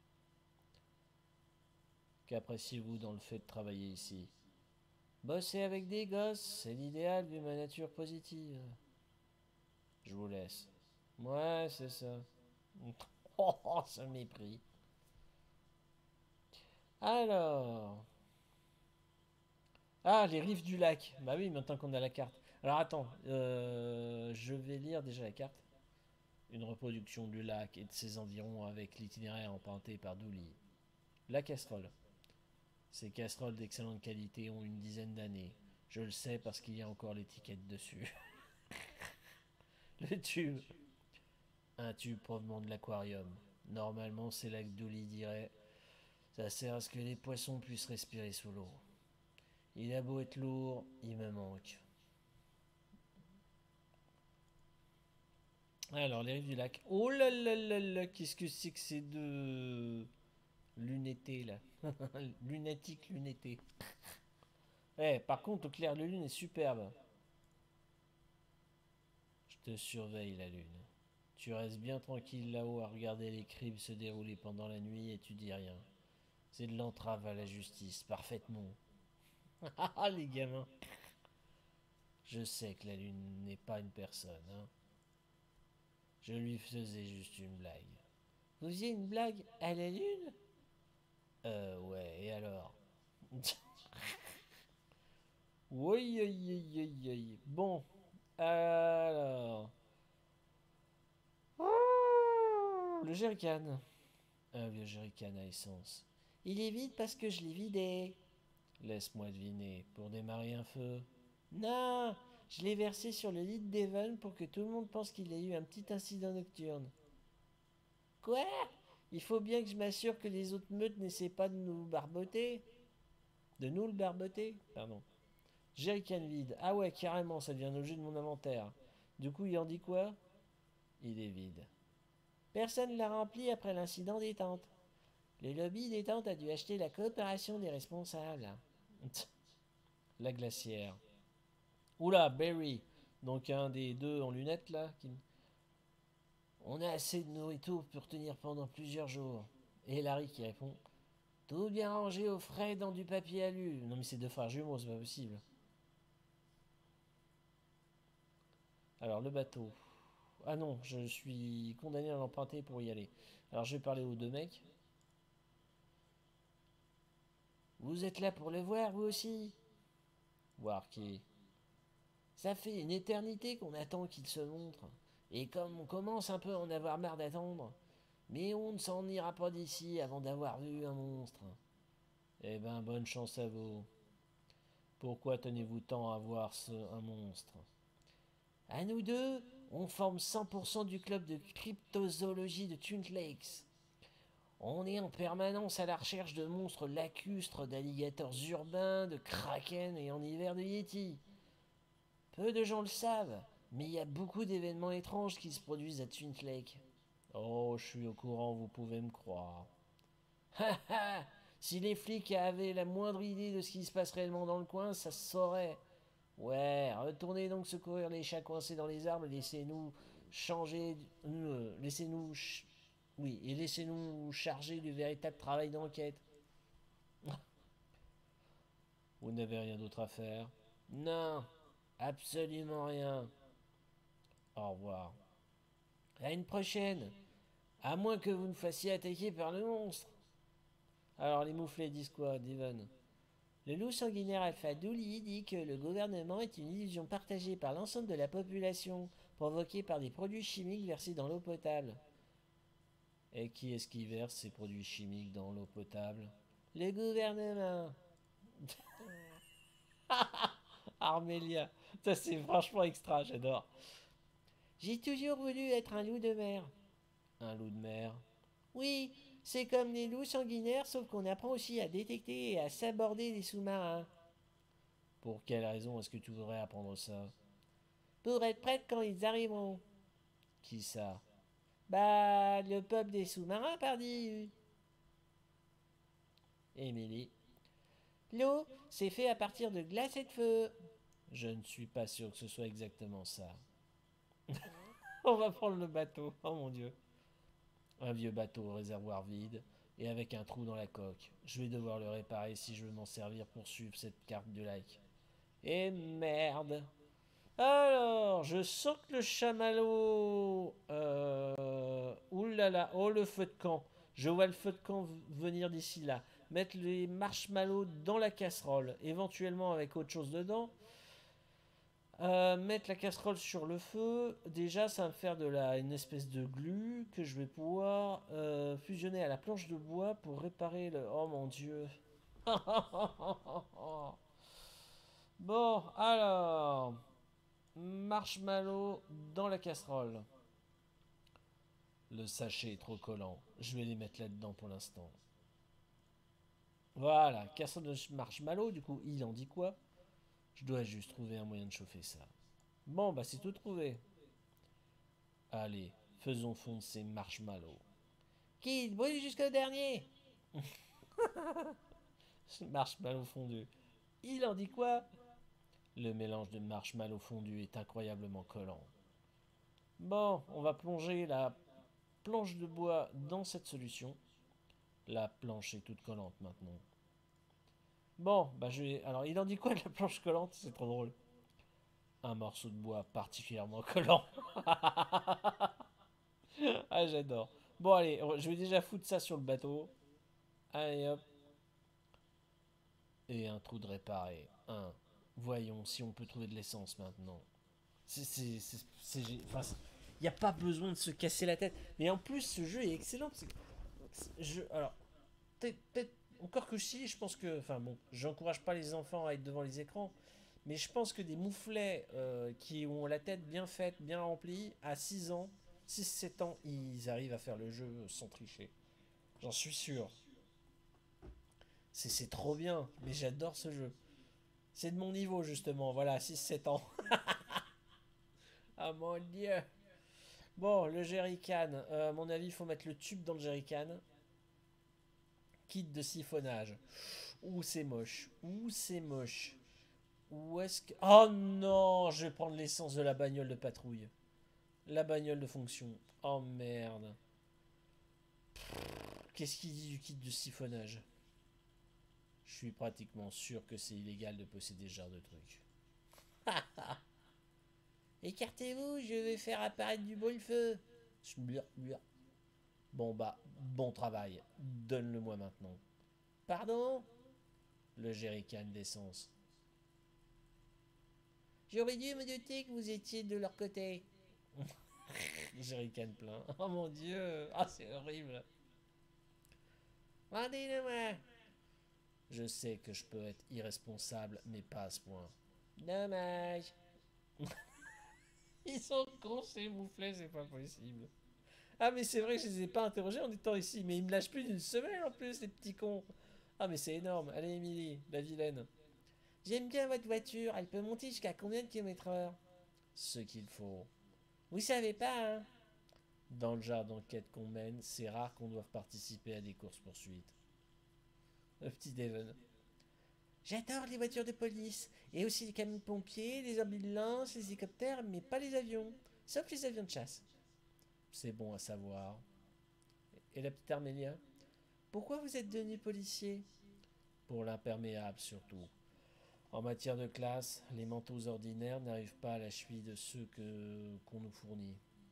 qu'appréciez-vous dans le fait de travailler ici? Bosser avec des gosses, c'est l'idéal vu ma nature positive. Je vous laisse. Ouais, c'est ça. Oh, ce mépris. Alors. Ah, les rives du lac. Bah oui, maintenant qu'on a la carte. Alors attends, je vais lire déjà la carte. Une reproduction du lac et de ses environs avec l'itinéraire emprunté par Douli. La casserole. Ces casseroles d'excellente qualité ont une dizaine d'années. Je le sais parce qu'il y a encore l'étiquette dessus. Le tube. Un tube provenant de l'aquarium. Normalement, c'est là que Douli dirait ça sert à ce que les poissons puissent respirer sous l'eau. Il a beau être lourd, il me manque. Alors, les rives du lac. Oh là là là là, qu'est-ce que c'est que ces deux lunettés là? Lunatique, lunetté. Eh, par contre, au clair de lune est superbe. Je te surveille, la lune. Tu restes bien tranquille là-haut à regarder les crimes se dérouler pendant la nuit et tu dis rien. C'est de l'entrave à la justice, parfaitement. Ah, les gamins. Je sais que la lune n'est pas une personne, hein. Je lui faisais juste une blague. Vous faisiez une blague à la lune? Ouais, et alors? Oui, oui, oui, oui, oui. Bon, alors. Le jerrycan. Un vieux jerrycan à essence. Il est vide parce que je l'ai vidé. Laisse-moi deviner, pour démarrer un feu. Non, je l'ai versé sur le lit d'Evan pour que tout le monde pense qu'il a eu un petit incident nocturne. Quoi? Il faut bien que je m'assure que les autres meutes n'essaient pas de nous barboter. De nous le barboter? Pardon. Jerrycan vide. Ah ouais, carrément, ça devient l'objet de mon inventaire. Du coup, il en dit quoi? Il est vide. Personne ne l'a rempli après l'incident des tentes. Le lobby des tentes a dû acheter la coopération des responsables. La glacière. Oula, Barry. Donc un des deux en lunettes là. On a assez de nourriture pour tenir pendant plusieurs jours. Et Larry qui répond tout bien rangé au frais dans du papier alu. Non mais c'est deux frères jumeaux, c'est pas possible. Alors le bateau. Ah non, je suis condamné à l'emprunter pour y aller. Alors je vais parler aux deux mecs. Vous êtes là pour le voir, vous aussi? Voir qui? Ça fait une éternité qu'on attend qu'il se montre. Et comme on commence un peu à en avoir marre d'attendre, mais on ne s'en ira pas d'ici avant d'avoir vu un monstre. Eh ben, bonne chance à vous. Pourquoi tenez-vous tant à voir un monstre? À nous deux, on forme 100% du club de cryptozoologie de Twin Lakes. On est en permanence à la recherche de monstres lacustres, d'alligators urbains, de kraken et en hiver de yétis. Peu de gens le savent, mais il y a beaucoup d'événements étranges qui se produisent à Twin Lake. Oh, je suis au courant, vous pouvez me croire. Ha ha! Si les flics avaient la moindre idée de ce qui se passe réellement dans le coin, ça se saurait. Ouais, retournez donc secourir les chats coincés dans les arbres et laissez-nous changer. Laissez-nous. Oui, et laissez-nous charger du véritable travail d'enquête. Vous n'avez rien d'autre à faire? Non, absolument rien. Au revoir. À une prochaine. À moins que vous nous fassiez attaquer par le monstre. Alors les mouflets disent quoi, Devon? Le loup sanguinaire Alpha Dooley dit que le gouvernement est une illusion partagée par l'ensemble de la population, provoquée par des produits chimiques versés dans l'eau potable. Et qui est-ce qui verse ces produits chimiques dans l'eau potable? Le gouvernement. Armélia. Ça, c'est franchement extra, j'adore. J'ai toujours voulu être un loup de mer. Un loup de mer? Oui, c'est comme les loups sanguinaires, sauf qu'on apprend aussi à détecter et à s'aborder les sous-marins. Pour quelle raison est-ce que tu voudrais apprendre ça? Pour être prête quand ils arriveront. Qui ça? Bah, le peuple des sous-marins, pardi. Émilie. L'eau, c'est fait à partir de glace et de feu. Je ne suis pas sûr que ce soit exactement ça. On va prendre le bateau. Oh mon dieu. Un vieux bateau au réservoir vide et avec un trou dans la coque. Je vais devoir le réparer si je veux m'en servir pour suivre cette carte du lac. Et merde. Alors, je sens que le chamallow... oulala, oh le feu de camp. Je vois le feu de camp venir d'ici là. Mettre les marshmallows dans la casserole, éventuellement avec autre chose dedans. Mettre la casserole sur le feu, déjà ça va me faire une espèce de glu que je vais pouvoir fusionner à la planche de bois pour réparer le... Oh mon dieu. Bon, alors... Marshmallow dans la casserole. Le sachet est trop collant. Je vais les mettre là-dedans pour l'instant. Voilà, casserole de marshmallow, du coup, il en dit quoi? Je dois juste trouver un moyen de chauffer ça. Bon, bah c'est tout trouvé. Allez, faisons fondre ces marshmallows. Kid, brûle jusqu'au dernier. Marshmallow fondu. Il en dit quoi? Le mélange de marshmallow fondu est incroyablement collant. Bon, on va plonger la planche de bois dans cette solution. La planche est toute collante maintenant. Bon, bah je vais... Alors, il en dit quoi de la planche collante? C'est trop drôle. Un morceau de bois particulièrement collant. Ah, j'adore. Bon, allez, je vais déjà foutre ça sur le bateau. Allez, hop. Et un trou de réparer. Un. Voyons si on peut trouver de l'essence maintenant. Enfin, il n'y a pas besoin de se casser la tête. Mais en plus, ce jeu est excellent. Alors, peut-être encore que si, je pense que. Enfin bon, j'encourage pas les enfants à être devant les écrans. Mais je pense que des mouflets qui ont la tête bien faite, bien remplie, à 6 ans, 6-7 ans, ils arrivent à faire le jeu sans tricher. J'en suis sûr. C'est trop bien, mais j'adore ce jeu. C'est de mon niveau justement, voilà, 6-7 ans. Ah mon dieu. Bon, le jerrycan, à mon avis, il faut mettre le tube dans le jerrycan. Kit de siphonnage. Ouh, c'est moche. Ouh, c'est moche. Où est-ce que... Oh non, je vais prendre l'essence de la bagnole de patrouille. La bagnole de fonction. Oh merde. Qu'est-ce qu'il dit du kit de siphonnage? Je suis pratiquement sûr que c'est illégal de posséder ce genre de truc. Écartez-vous, je vais faire apparaître du feu. Bon bah, bon travail. Donne-le-moi maintenant. Pardon? Le jerrycan d'essence. J'aurais dû me douter que vous étiez de leur côté. Jerrycan plein. Oh mon dieu. Ah, c'est horrible. Rendez-le-moi. Je sais que je peux être irresponsable, mais pas à ce point. Dommage. Ils sont cons ces mouflets, c'est pas possible. Ah mais c'est vrai que je les ai pas interrogés en étant ici, mais ils me lâchent plus d'une semaine en plus, les petits cons. Ah mais c'est énorme. Allez Émilie, la vilaine. J'aime bien votre voiture, elle peut monter jusqu'à combien de kilomètres heure? Ce qu'il faut. Vous savez pas, hein? Dans le genre d'enquête qu'on mène, c'est rare qu'on doive participer à des courses-poursuites. Le petit Devon. J'adore les voitures de police, et aussi les camions de pompiers, les ambulances, les hélicoptères, mais pas les avions, sauf les avions de chasse. C'est bon à savoir. Et la petite Armélia? Pourquoi vous êtes devenu policier? Pour l'imperméable surtout. En matière de classe, les manteaux ordinaires n'arrivent pas à la cheville de ceux qu'on nous fournit.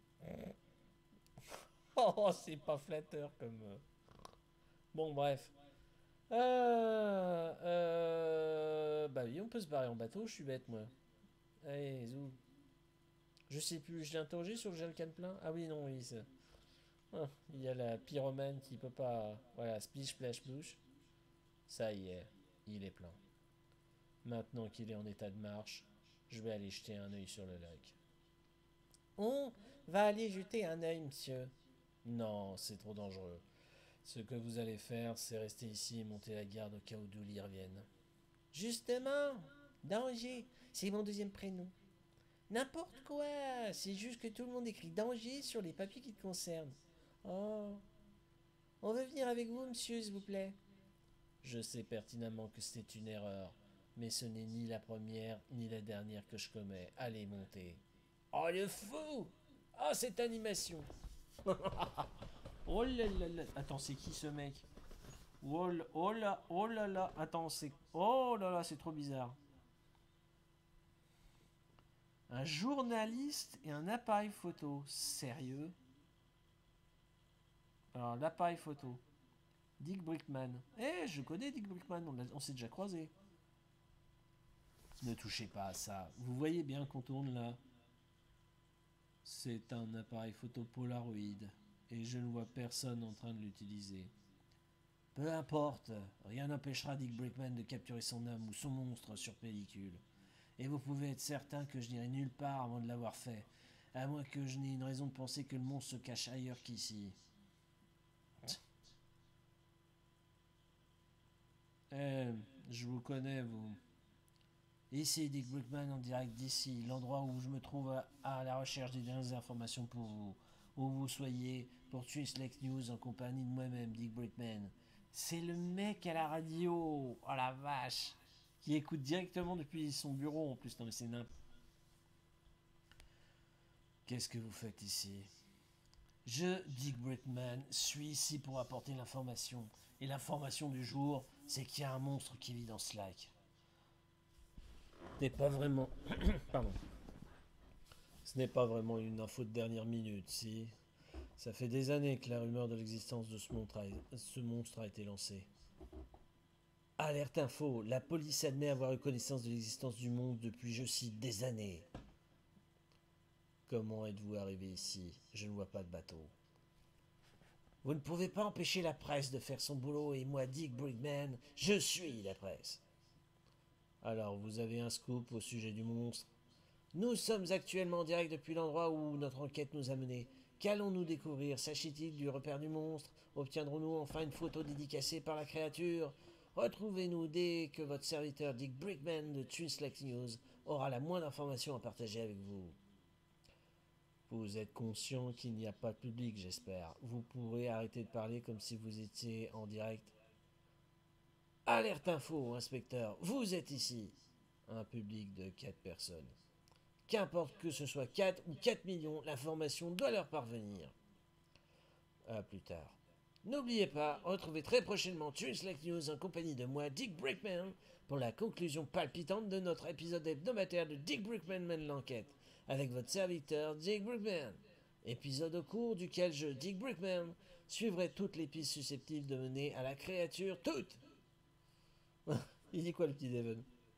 Oh, c'est pas flatteur comme... Bon, bref. Bah oui, on peut se barrer en bateau, je suis bête, moi. Allez, zou. Je sais plus, je l'ai interrogé sur le jerrycan plein. Ah oui, non, oui, ça. Ah, il y a la pyromane qui peut pas... Voilà, splish, splash, blouche. Ça y est, il est plein. Maintenant qu'il est en état de marche, je vais aller jeter un œil sur le lac. On va aller jeter un œil, monsieur. Non, c'est trop dangereux. Ce que vous allez faire, c'est rester ici et monter la garde au cas où Dooley revienne. Justement, danger, c'est mon deuxième prénom. N'importe quoi, c'est juste que tout le monde écrit danger sur les papiers qui te concernent. Oh, on veut venir avec vous, monsieur, s'il vous plaît. Je sais pertinemment que c'est une erreur, mais ce n'est ni la première ni la dernière que je commets. Allez, montez. Oh, le fou! Ah, cette animation! Oh là là là! Attends, c'est qui ce mec? Oh là là! Attends, c'est. Oh là là, c'est trop bizarre. Un journaliste et un appareil photo. Sérieux? Alors, l'appareil photo. Dick Brickman. Eh, je connais Dick Brickman, on s'est déjà croisé. Ne touchez pas à ça. Vous voyez bien qu'on tourne là. C'est un appareil photo Polaroid. Et je ne vois personne en train de l'utiliser. Peu importe, rien n'empêchera Dick Brickman de capturer son homme ou son monstre sur pellicule. Et vous pouvez être certain que je n'irai nulle part avant de l'avoir fait, à moins que je n'ai une raison de penser que le monstre se cache ailleurs qu'ici. Eh, je vous connais, vous. Ici Dick Brickman en direct d'ici, l'endroit où je me trouve à la recherche des dernières informations pour vous. Où vous soyez, pour Twist Lake News en compagnie de moi-même, Dick Brickman. C'est le mec à la radio, oh la vache, qui écoute directement depuis son bureau en plus, non mais c'est n'importe. Qu'est-ce que vous faites ici? Je, Dick Brickman, suis ici pour apporter l'information. Et l'information du jour, c'est qu'il y a un monstre qui vit dans ce lac. Ce n'est pas vraiment. Pardon. Ce n'est pas vraiment une info de dernière minute, si. Ça fait des années que la rumeur de l'existence de ce monstre a été lancée. Alerte info, la police admet avoir eu connaissance de l'existence du monstre depuis, je cite, des années. Comment êtes-vous arrivé ici? Je ne vois pas de bateau. Vous ne pouvez pas empêcher la presse de faire son boulot et moi, Dick Brickman, je suis la presse. Alors, vous avez un scoop au sujet du monstre? Nous sommes actuellement en direct depuis l'endroit où notre enquête nous a menés. Qu'allons-nous découvrir? S'agit-il du repère du monstre? Obtiendrons-nous enfin une photo dédicacée par la créature? Retrouvez-nous dès que votre serviteur Dick Brickman de Twinslack News aura la moindre information à partager avec vous. Vous êtes conscient qu'il n'y a pas de public, j'espère. Vous pourrez arrêter de parler comme si vous étiez en direct. Alerte info, inspecteur, vous êtes ici. Un public de 4 personnes. Qu'importe que ce soit 4 ou 4 millions, l'information doit leur parvenir. À plus tard. N'oubliez pas, retrouvez très prochainement Twinslack News en compagnie de moi, Dick Brickman, pour la conclusion palpitante de notre épisode hebdomadaire de Dick Brickman mène l'enquête, avec votre serviteur Dick Brickman. Épisode au cours duquel je, Dick Brickman, suivrai toutes les pistes susceptibles de mener à la créature toute. Il dit quoi le petit Devon?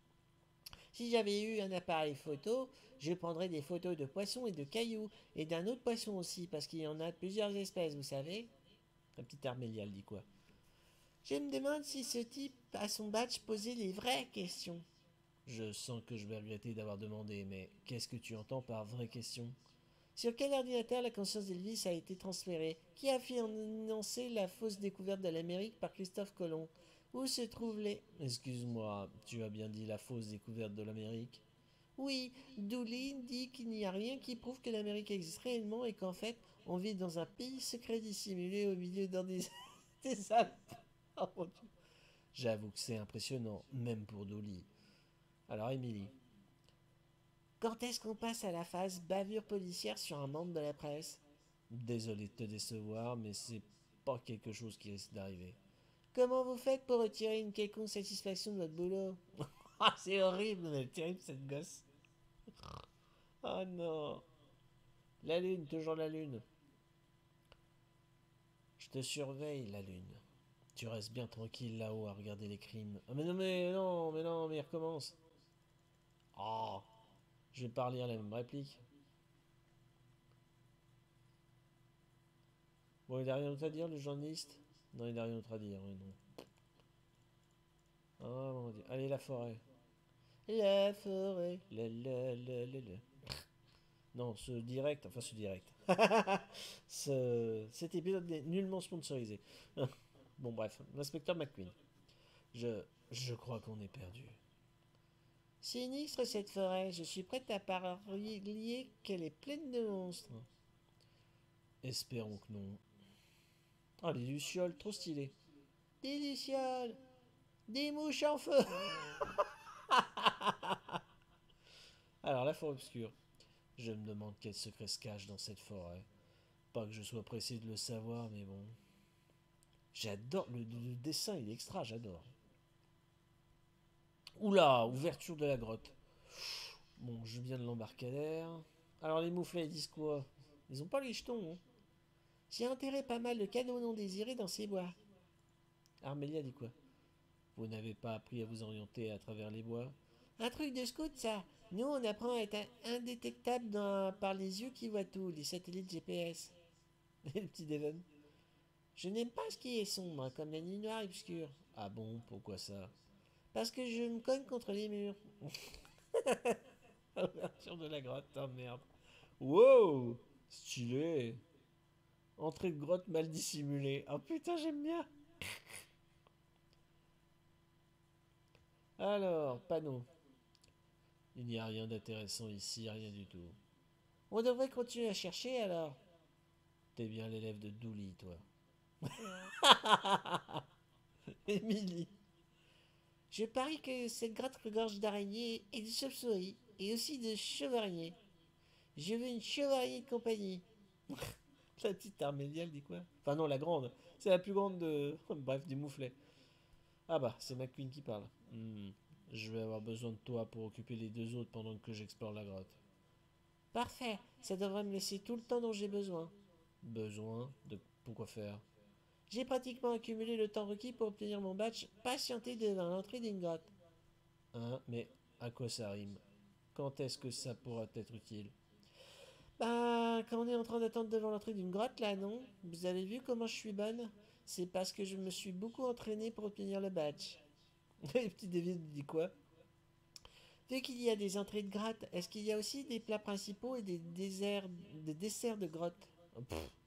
Si j'avais eu un appareil photo, je prendrais des photos de poissons et de cailloux, et d'un autre poisson aussi, parce qu'il y en a de plusieurs espèces, vous savez. Un petit Armélial dit quoi? Je me demande si ce type a son badge posé les vraies questions. Je sens que je vais regretter d'avoir demandé, mais qu'est-ce que tu entends par vraies questions? Sur quel ordinateur la conscience d'Elvis a été transférée? Qui a financé la fausse découverte de l'Amérique par Christophe Colomb? Où se trouvent les... Excuse-moi, tu as bien dit la fausse découverte de l'Amérique? Oui, Dooley dit qu'il n'y a rien qui prouve que l'Amérique existe réellement et qu'en fait, on vit dans un pays secret dissimulé au milieu d'un des Alpes. Oh mon Dieu. J'avoue que c'est impressionnant, même pour Dooley. Alors, Émilie. Quand est-ce qu'on passe à la phase bavure policière sur un membre de la presse? Désolé de te décevoir, mais c'est pas quelque chose qui risque d'arriver. Comment vous faites pour retirer une quelconque satisfaction de votre boulot? Ah, c'est horrible, mais terrible cette gosse. Oh non. La lune, toujours la lune. Je te surveille, la lune. Tu restes bien tranquille là-haut à regarder les crimes. Ah mais non, mais non, mais non, mais il recommence. Oh, je vais pas relire la même réplique. Bon, il a rien d'autre à dire, le journaliste? Non, il a rien d'autre à dire, oui, non. Ah, mon Dieu. Allez, la forêt. La forêt. La. Non, ce direct. Cet épisode n'est nullement sponsorisé. Bon, bref, l'inspecteur McQueen. Je crois qu'on est perdu. Sinistre cette forêt, je suis prête à parier qu'elle est pleine de monstres. Espérons que non. Ah, les lucioles, trop stylées. Des lucioles, des mouches en feu. Alors, la forêt obscure. Je me demande quel secret se cache dans cette forêt. Pas que je sois pressé de le savoir, mais bon. J'adore, le dessin, il est extra, j'adore. Oula, ouverture de la grotte. Bon, je viens de l'embarcadère. Alors les mouflets, ils disent quoi? Ils ont pas les jetons, hein. J'ai enterré pas mal de cadeaux non désirés dans ces bois. Armélia dit quoi? Vous n'avez pas appris à vous orienter à travers les bois? Un truc de scout, ça. Nous, on apprend à être indétectable par les yeux qui voient tout, les satellites GPS. Et le petit Devon. Je n'aime pas ce qui est sombre, comme la nuit noire et obscure. Ah bon, pourquoi ça? Parce que je me cogne contre les murs. Ouverture de la grotte, oh merde. Wow, stylé. Entrée de grotte mal dissimulée. Oh putain, j'aime bien. Alors, panneau. Il n'y a rien d'intéressant ici, rien du tout. On devrait continuer à chercher alors. T'es bien l'élève de Dooley, toi. Émilie. Je parie que cette grotte regorge d'araignées et de chauves-souris, et aussi de chevaux-araignées. Je veux une chevaux-araignée de compagnie. La petite Armélia, elle dit quoi? Enfin non, la grande. C'est la plus grande de... Bref, du mouflet. Ah bah, c'est McQueen qui parle. Je vais avoir besoin de toi pour occuper les deux autres pendant que j'explore la grotte. Parfait, ça devrait me laisser tout le temps dont j'ai besoin. Besoin de... Pourquoi faire? J'ai pratiquement accumulé le temps requis pour obtenir mon badge patienté devant l'entrée d'une grotte. Hein, mais à quoi ça rime? Quand est-ce que ça pourra être utile? Bah, quand on est en train d'attendre devant l'entrée d'une grotte, là, non? Vous avez vu comment je suis bonne? C'est parce que je me suis beaucoup entraînée pour obtenir le badge. Le petit David dit quoi? Vu qu'il y a des entrées de grotte, est-ce qu'il y a aussi des plats principaux et des desserts de grotte? Oh,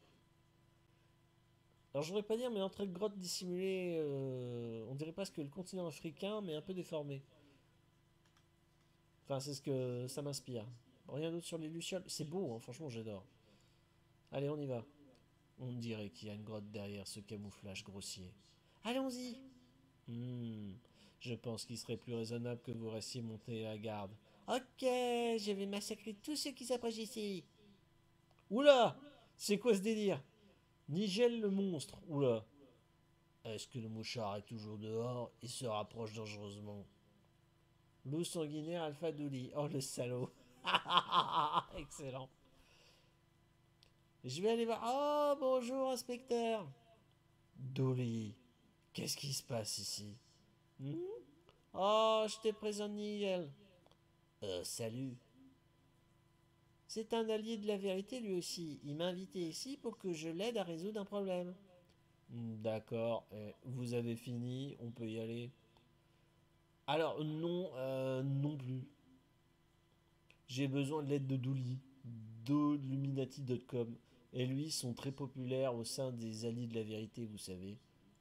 alors je voudrais pas dire, mais entrée de grotte dissimulée, on dirait presque le continent africain, mais un peu déformé. Enfin, c'est ce que ça m'inspire. Rien d'autre sur les lucioles. C'est beau, hein, franchement, j'adore. Allez, on y va. On dirait qu'il y a une grotte derrière ce camouflage grossier. Allons-y. Hmm, je pense qu'il serait plus raisonnable que vous restiez monté à la garde. Ok, je vais massacrer tous ceux qui s'approchent ici. Oula! C'est quoi ce délire? Nigel le monstre. Oula. Est-ce que le mouchard est toujours dehors et se rapproche dangereusement? Loup sanguinaire Alpha Douli. Oh le salaud. Excellent. Je vais aller voir. Oh bonjour inspecteur. Dolly, qu'est-ce qui se passe ici? Hmm. Oh, je te présente Nigel. Salut. C'est un allié de la vérité lui aussi. Il m'a invité ici pour que je l'aide à résoudre un problème. D'accord, vous avez fini, on peut y aller. Alors non, non plus. J'ai besoin de l'aide de Douli, d'Illuminati.com. Et lui sont très populaires au sein des alliés de la vérité, vous savez.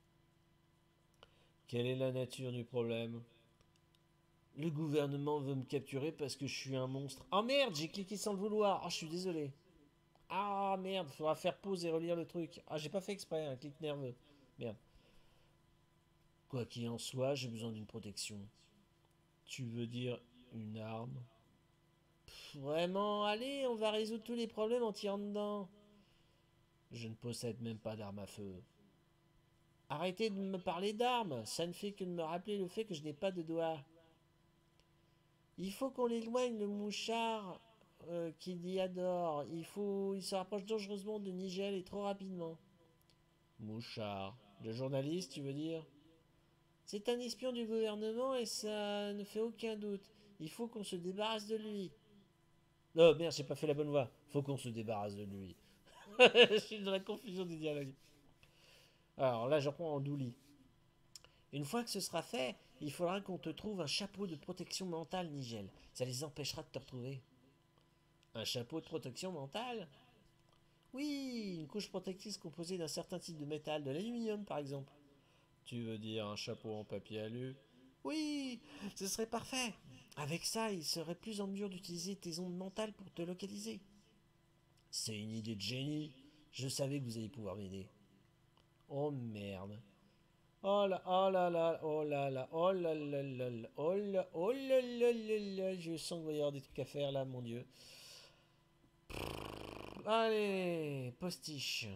Quelle est la nature du problème? Le gouvernement veut me capturer parce que je suis un monstre. Oh merde, j'ai cliqué sans le vouloir. Oh, je suis désolé. Ah merde, faudra faire pause et relire le truc. Ah, j'ai pas fait exprès, un clic nerveux. Merde. Quoi qu'il en soit, j'ai besoin d'une protection. Tu veux dire une arme? Vraiment, allez, on va résoudre tous les problèmes en tirant dedans. Je ne possède même pas d'arme à feu. Arrêtez de me parler d'armes, ça ne fait que de me rappeler le fait que je n'ai pas de doigts. Il faut qu'on l'éloigne, le mouchard qu'il y adore. Il se rapproche dangereusement de Nigel et trop rapidement. Mouchard. Le journaliste, tu veux dire? C'est un espion du gouvernement et ça ne fait aucun doute. Il faut qu'on se débarrasse de lui. Oh merde, j'ai pas fait la bonne voix. Faut qu'on se débarrasse de lui. Je suis dans la confusion du dialogue. Alors là, je reprends en douli. Une fois que ce sera fait, Il faudra qu'on te trouve un chapeau de protection mentale, Nigel. Ça les empêchera de te retrouver. Un chapeau de protection mentale? Oui, une couche protectrice composée d'un certain type de métal, de l'aluminium par exemple. Tu veux dire un chapeau en papier alu? Oui, ce serait parfait. Avec ça, il serait plus en mesure d'utiliser tes ondes mentales pour te localiser. C'est une idée de génie. Je savais que vous alliez pouvoir m'aider. Oh merde. Oh là là, oh là là, oh là là là là, oh là là là là, je sens qu'il va y avoir des trucs à faire là, mon dieu. Allez, postiche.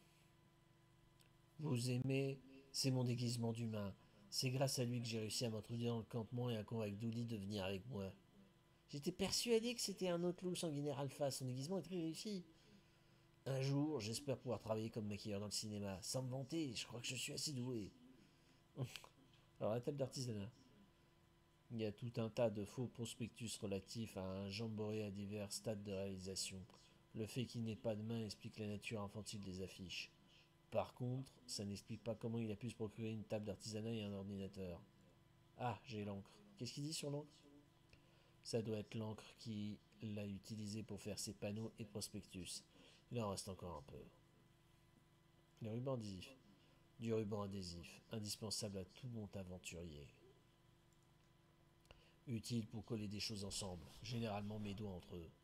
Vous aimez, c'est mon déguisement d'humain. C'est grâce à lui que j'ai réussi à m'introduire dans le campement et à convaincre Dooley de venir avec moi. J'étais persuadé que c'était un autre loup sanguinaire alpha. Son déguisement est très réussi. Un jour, j'espère pouvoir travailler comme maquilleur dans le cinéma. Sans me vanter, je crois que je suis assez doué. Alors, la table d'artisanat. Il y a tout un tas de faux prospectus relatifs à un jamboree à divers stades de réalisation. Le fait qu'il n'ait pas de main explique la nature infantile des affiches. Par contre, ça n'explique pas comment il a pu se procurer une table d'artisanat et un ordinateur. Ah, j'ai l'encre. Qu'est-ce qu'il dit sur l'encre? Ça doit être l'encre qu'il a utilisée pour faire ses panneaux et prospectus. Il en reste encore un peu. Le ruban adhésif. Du ruban adhésif, indispensable à tout bon aventurier. Utile pour coller des choses ensemble, généralement mes doigts entre eux.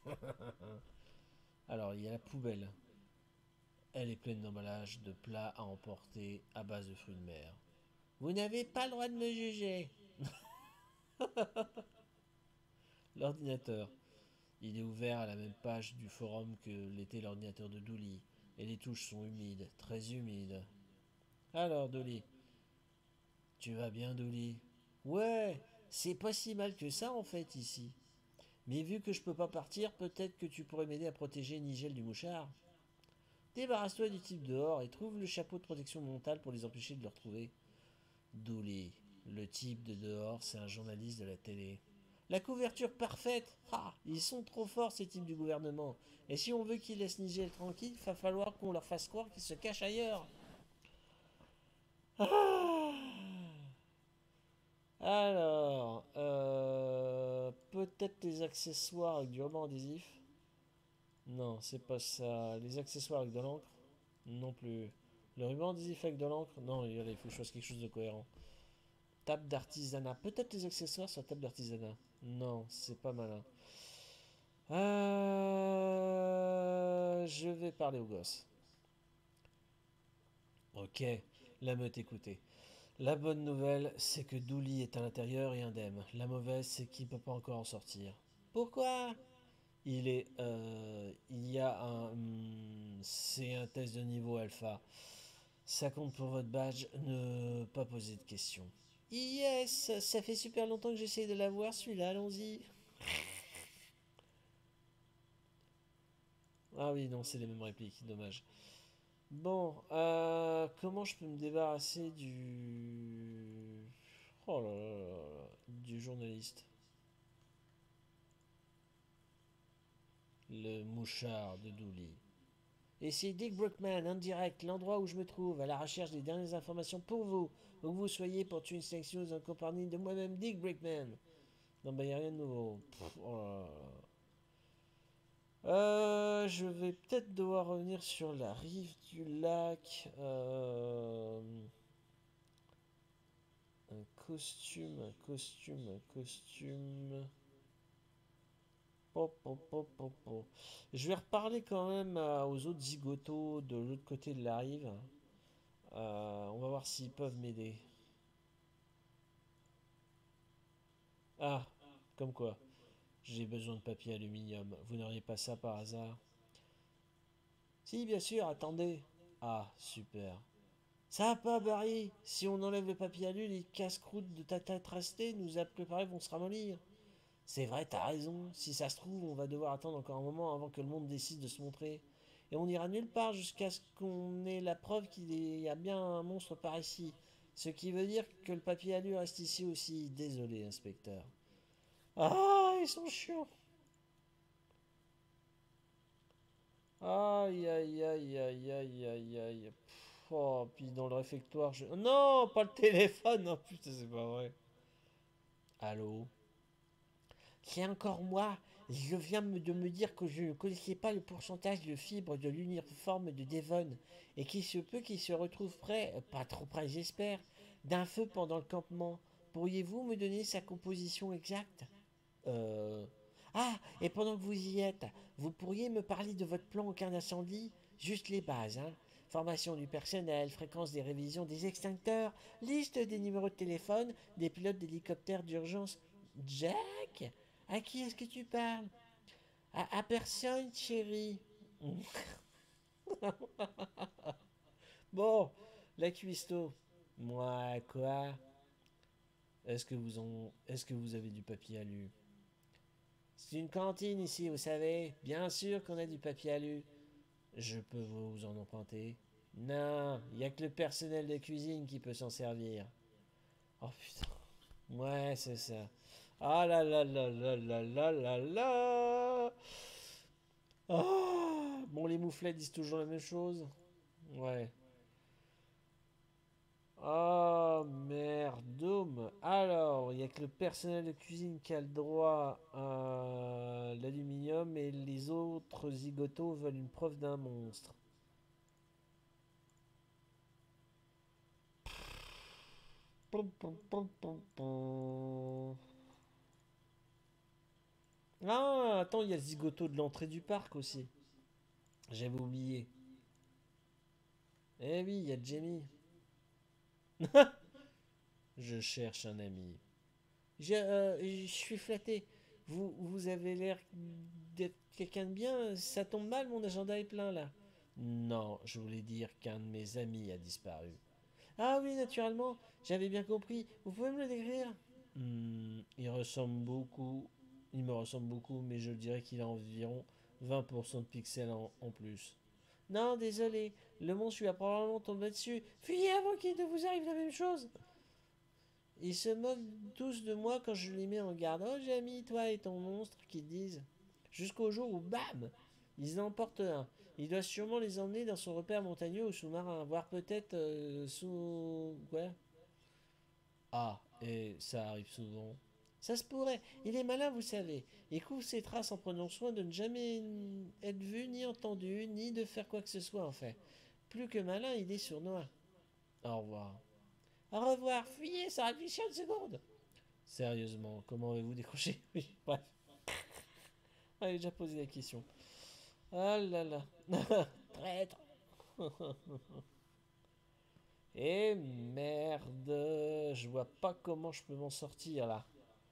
Alors, il y a la poubelle. Elle est pleine d'emballages, de plats à emporter à base de fruits de mer. Vous n'avez pas le droit de me juger. L'ordinateur. Il est ouvert à la même page du forum que l'était l'ordinateur de Dooley. Et les touches sont humides, très humides. Alors, Dooley. Tu vas bien, Dooley? Ouais, c'est pas si mal que ça en fait ici. Mais vu que je peux pas partir, peut-être que tu pourrais m'aider à protéger Nigel du mouchard. Débarrasse-toi du type dehors et trouve le chapeau de protection mentale pour les empêcher de le retrouver. Dooley, le type de dehors, c'est un journaliste de la télé. La couverture parfaite. Ah, ils sont trop forts ces types du gouvernement. Et si on veut qu'ils laissent Nigel tranquille, il va falloir qu'on leur fasse croire qu'ils se cachent ailleurs. Alors, peut-être les accessoires avec du ruban adhésif. Non, c'est pas ça. Les accessoires avec de l'encre. Non plus. Le ruban adhésif avec de l'encre. Non, il faut que je fasse quelque chose de cohérent. Table d'artisanat. Peut-être les accessoires sur la table d'artisanat. Non, c'est pas malin. Je vais parler aux gosses. Ok, la meute écoutez. La bonne nouvelle, c'est que Dooley est à l'intérieur et indemne. La mauvaise, c'est qu'il ne peut pas encore en sortir. Pourquoi? Il y a c'est un test de niveau alpha. Ça compte pour votre badge, ne pas poser de questions. Yes, ça fait super longtemps que j'essaie de l'avoir celui-là, allons-y. Ah oui, non, c'est les mêmes répliques, dommage. Bon, comment je peux me débarrasser du... Oh là là là là, du journaliste. Le mouchard de Dooley. Et c'est Dick Brookman, en direct, l'endroit où je me trouve, à la recherche des dernières informations pour vous, où que vous soyez pour tuer une section en compagnie de moi-même, Dick Brookman. Non, bah, y a rien de nouveau. Oh là là. Je vais peut-être devoir revenir sur la rive du lac. Un costume, un costume, un costume. Pop, pop, pop, pop, pop. Je vais reparler quand même aux autres zigotos de l'autre côté de la rive. On va voir s'ils peuvent m'aider. Ah, comme quoi. J'ai besoin de papier aluminium. Vous n'auriez pas ça par hasard? Si, bien sûr, attendez. Ah, super. Ça va pas, Barry. Si on enlève le papier alu, les casse-croûtes de ta tête restée nous a préparé vont se ramollir. C'est vrai, t'as raison. Si ça se trouve, on va devoir attendre encore un moment avant que le monde décide de se montrer. Et on n'ira nulle part jusqu'à ce qu'on ait la preuve qu'il y a bien un monstre par ici. Ce qui veut dire que le papier alu reste ici aussi. Désolé, inspecteur. Ah, ils sont chiants. Aïe, aïe, aïe, aïe, aïe, aïe, aïe. Oh, puis dans le réfectoire, je... Non, pas le téléphone. Non, putain, c'est pas vrai. Allô? C'est encore moi. Je viens de me dire que je ne connaissais pas le pourcentage de fibres de l'uniforme de Devon et qu'il se peut qu'il se retrouve près, pas trop près j'espère, d'un feu pendant le campement. Pourriez-vous me donner sa composition exacte? Euh... Ah, et pendant que vous y êtes, vous pourriez me parler de votre plan en cas d'incendie? Juste les bases, hein. Formation du personnel, fréquence des révisions des extincteurs, liste des numéros de téléphone des pilotes d'hélicoptères d'urgence. Jack? À qui est-ce que tu parles? À personne, chérie. Bon, la cuistot. Moi, quoi? Est-ce que vous avez du papier alu? C'est une cantine ici, vous savez. Bien sûr qu'on a du papier alu. Je peux vous en emprunter? Non, il n'y a que le personnel de cuisine qui peut s'en servir. Oh putain. Ouais, c'est ça. Ah là là là là là là là là. Ah, bon, les mouflets disent toujours la même chose. Ouais. Oh merde. Alors, il n'y a que le personnel de cuisine qui a le droit à l'aluminium et les autres zigotos veulent une preuve d'un monstre. Pom, pom, pom, pom, pom. Ah, attends, il y a le zigoto de l'entrée du parc aussi. J'avais oublié. Eh oui, il y a Jamie. Je cherche un ami. Je suis flatté. Vous avez l'air d'être quelqu'un de bien. Ça tombe mal, mon agenda est plein là. Non, je voulais dire qu'un de mes amis a disparu. Ah oui, naturellement, j'avais bien compris. Vous pouvez me le décrire? Il ressemble beaucoup. Il me ressemble beaucoup, mais je dirais qu'il a environ 20% de pixels en plus. Non, désolé, le monstre lui a probablement tombé dessus. Fuyez avant qu'il ne vous arrive la même chose. Ils se moquent tous de moi quand je les mets en garde. Oh, j'ai mis toi et ton monstre, qu'ils disent. Jusqu'au jour où, bam, ils en emportent un. Il doit sûrement les emmener dans son repère montagneux ou sous-marin, voire peut-être sous... Quoi? Ah, et ça arrive souvent. Ça se pourrait. Il est malin, vous savez. Il couvre ses traces en prenant soin de ne jamais être vu, ni entendu, ni de faire quoi que ce soit, en fait. Plus que malin, il est sournois. Au revoir. Au revoir. Fuyez, ça réfléchit une seconde. Sérieusement, comment avez-vous décroché? Oui, bref. J'avais déjà posé la question. Ah là là. Traître. Et merde. Je vois pas comment je peux m'en sortir là.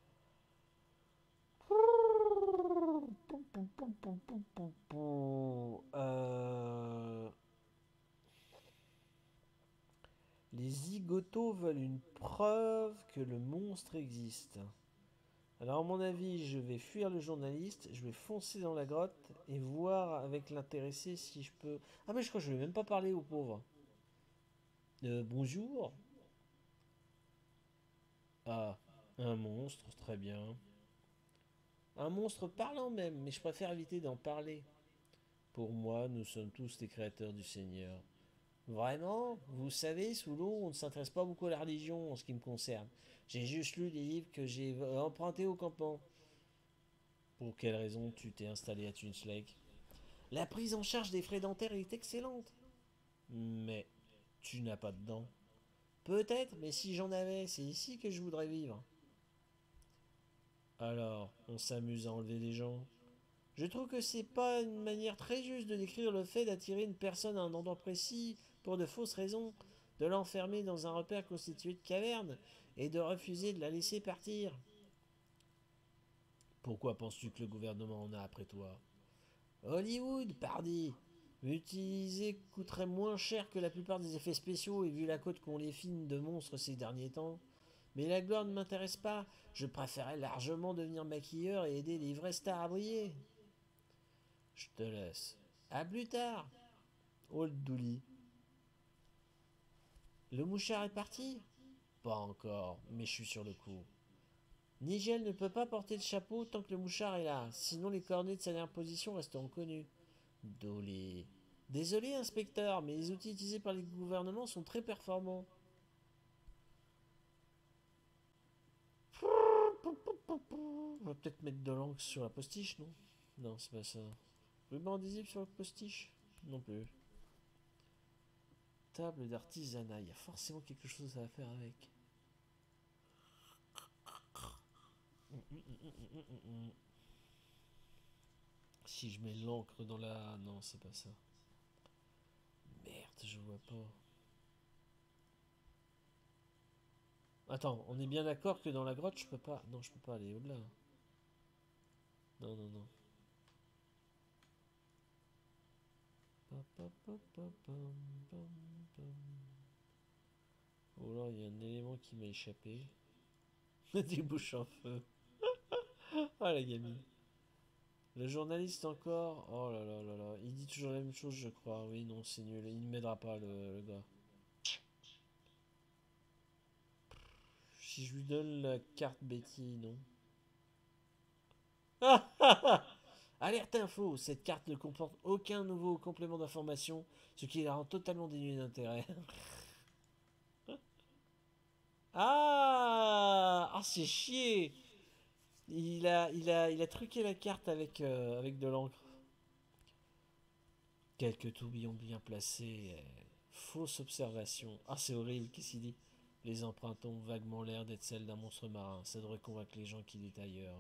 Euh, Les zigotos veulent une preuve que le monstre existe. Alors, à mon avis, je vais fuir le journaliste, je vais foncer dans la grotte et voir avec l'intéressé si je peux. Ah, mais je crois que je vais même pas parler au pauvre. Bonjour. Ah, un monstre, très bien. Un monstre parlant même, mais je préfère éviter d'en parler. Pour moi, nous sommes tous les créateurs du Seigneur. Vraiment? Vous savez, sous l'eau, on ne s'intéresse pas beaucoup à la religion en ce qui me concerne. J'ai juste lu des livres que j'ai empruntés au campement. Pour quelle raison tu t'es installé à Tunes Lake? La prise en charge des frais dentaires est excellente. Mais tu n'as pas de dents. Peut-être, mais si j'en avais, c'est ici que je voudrais vivre. Alors, on s'amuse à enlever les gens. Je trouve que c'est pas une manière très juste de décrire le fait d'attirer une personne à un endroit précis pour de fausses raisons, de l'enfermer dans un repère constitué de cavernes et de refuser de la laisser partir. Pourquoi penses-tu que le gouvernement en a après toi? Hollywood, pardi! Utiliser coûterait moins cher que la plupart des effets spéciaux et vu la cote qu'on les filme de monstres ces derniers temps. Mais la gloire ne m'intéresse pas, je préférais largement devenir maquilleur et aider les vraies stars à briller. Je te laisse. À plus tard, Old Dooley. Le mouchard est parti? Pas encore, mais je suis sur le coup. Nigel ne peut pas porter le chapeau tant que le mouchard est là, sinon les coordonnées de sa dernière position resteront connues. Dolly. Désolé, inspecteur, mais les outils utilisés par les gouvernements sont très performants. On va peut-être mettre de l'encre sur la postiche, non? Non, c'est pas ça. Ruban adhésif sur la postiche? Non plus. Table d'artisanat, il y a forcément quelque chose à faire avec. Si je mets l'encre dans la... Non, c'est pas ça. Merde, je vois pas. Attends, on est bien d'accord que dans la grotte, je peux pas... Non, je peux pas aller au-delà. Non, non, non. Oh là, il y a un élément qui m'a échappé. Des bouches en feu. Ah, la gamine. Le journaliste encore. Oh là là là là. Il dit toujours la même chose, je crois. Oui, non, c'est nul. Il ne m'aidera pas, le gars. Si je lui donne la carte Betty, non. Alerte info. Cette carte ne comporte aucun nouveau complément d'information, ce qui la rend totalement dénuée d'intérêt. Ah, c'est chier. Il a truqué la carte avec de l'encre. Quelques tourbillons bien placés. Fausse observation. Ah, c'est horrible, qu'est-ce qu'il dit? Les empreintes ont vaguement l'air d'être celles d'un monstre marin. Ça devrait convaincre les gens qu'il est ailleurs.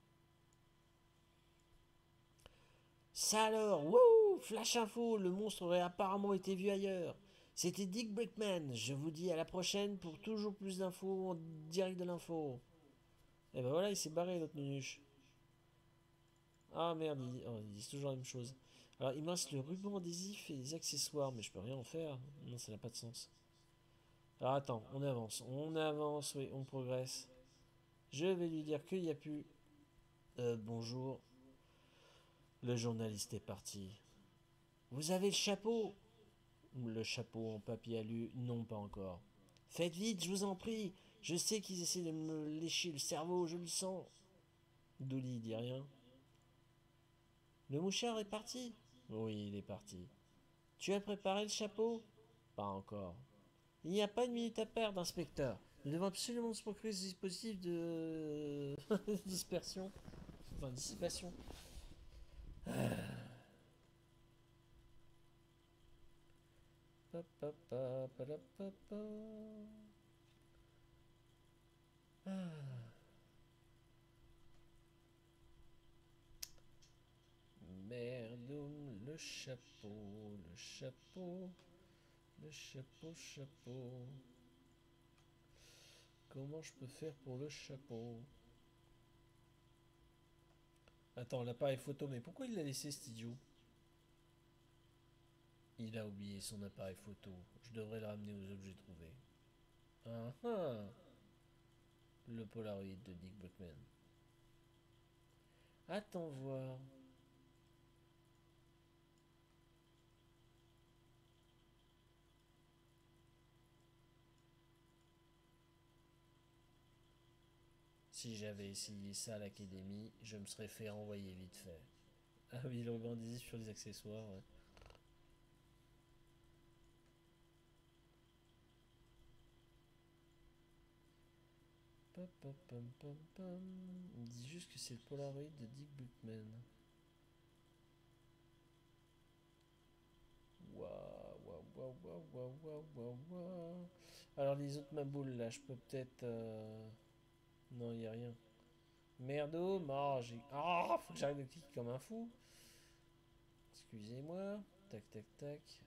Ça alors, wouh! Flash info, le monstre aurait apparemment été vu ailleurs. C'était Dick Brickman. Je vous dis à la prochaine pour toujours plus d'infos en direct de l'info. Et ben voilà, il s'est barré, notre nunuche. Ah merde, ils disent toujours la même chose. Alors, il me reste le ruban adhésif et les accessoires, mais je peux rien en faire. Non, ça n'a pas de sens. Alors attends, on avance, oui, on progresse. Je vais lui dire qu'il n'y a plus. Bonjour, le journaliste est parti. Vous avez le chapeau? Le chapeau en papier alu, non pas encore. Faites vite, je vous en prie. Je sais qu'ils essaient de me lécher le cerveau, je le sens. Douli dit rien. Le mouchard est parti? Oui, il est parti. Tu as préparé le chapeau? Pas encore. Il n'y a pas une minute à perdre, inspecteur. Nous devons absolument se procurer ce dispositif de dispersion. Enfin, dissipation. Pa, pa, pa, pa, la, pa, pa. Merdoum, le chapeau, le chapeau, le chapeau, chapeau. Comment je peux faire pour le chapeau? Attends, l'appareil photo, mais pourquoi il l'a laissé cet idiot? Il a oublié son appareil photo. Je devrais le ramener aux objets trouvés. Ah ah. Le Polaroid de Dick Buckman. Attends voir. Si j'avais essayé ça à l'académie, je me serais fait renvoyer vite fait. Ah oui, le rebondit sur les accessoires, ouais. Pam, pam, pam, pam, pam. Il me dit juste que c'est le Polaroid de Dick Buckman. Waouh, waouh, waouh, waouh, waouh, waouh, waouh, waouh. Alors les autres maboules là, je peux peut-être... Non, il n'y a rien. Merdo, oh, j'ai... Ah, faut que j'arrête de cliquer comme un fou. Excusez-moi. Tac, tac, tac.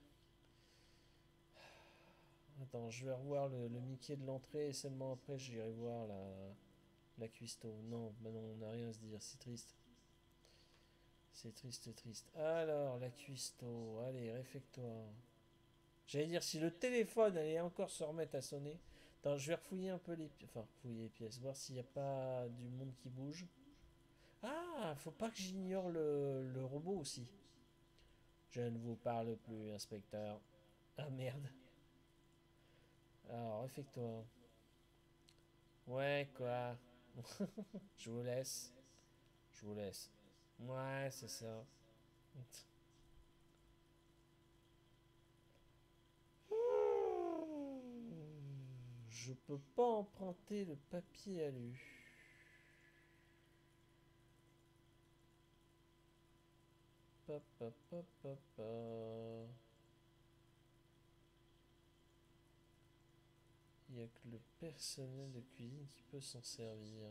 Attends, je vais revoir le Mickey de l'entrée et seulement après j'irai voir la cuistot. Non, bah non, on n'a rien à se dire, c'est triste. C'est triste, triste. Alors, la cuistot, allez, réfectoire. J'allais dire, si le téléphone allait encore se remettre à sonner. Attends, je vais refouiller un peu les pièces. Enfin, fouiller les pièces, voir s'il n'y a pas du monde qui bouge. Ah, faut pas que j'ignore le robot aussi. Je ne vous parle plus, inspecteur. Ah merde. Alors, réfectoire. Ouais, quoi. Je vous laisse. Je vous laisse. Ouais, c'est ça. je peux pas emprunter le papier alu. Pa, pa, pa, pa, pa. Il n'y a que le personnel de cuisine qui peut s'en servir.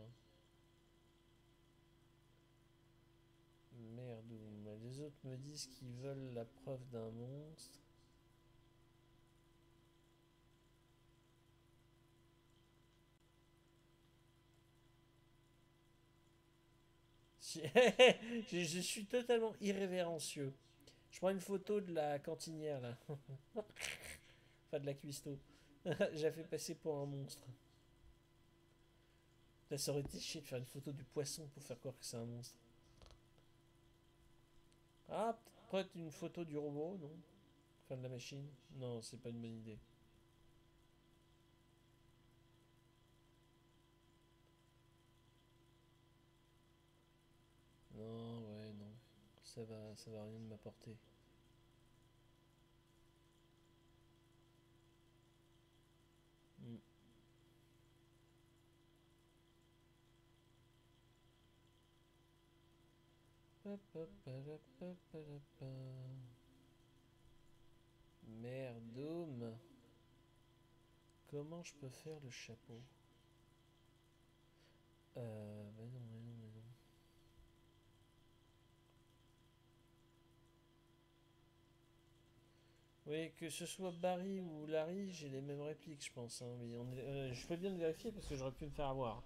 Merde, les autres me disent qu'ils veulent la preuve d'un monstre. Je suis totalement irrévérencieux. Je prends une photo de la cantinière là. Enfin de la cuistot. J'ai fait passer pour un monstre. Là, ça aurait été chier de faire une photo du poisson pour faire croire que c'est un monstre. Ah, peut-être une photo du robot, non? Enfin de la machine. Non, c'est pas une bonne idée. Non, ouais, non. Ça va rien de m'apporter. Hmm. Pa, pa, pa, la, pa, pa, la, pa. Merdoum. Comment je peux faire le chapeau? Bah non, mais non, mais non. Oui, que ce soit Barry ou Larry, j'ai les mêmes répliques, je pense. Hein. Mais je peux bien le vérifier parce que j'aurais pu me faire avoir.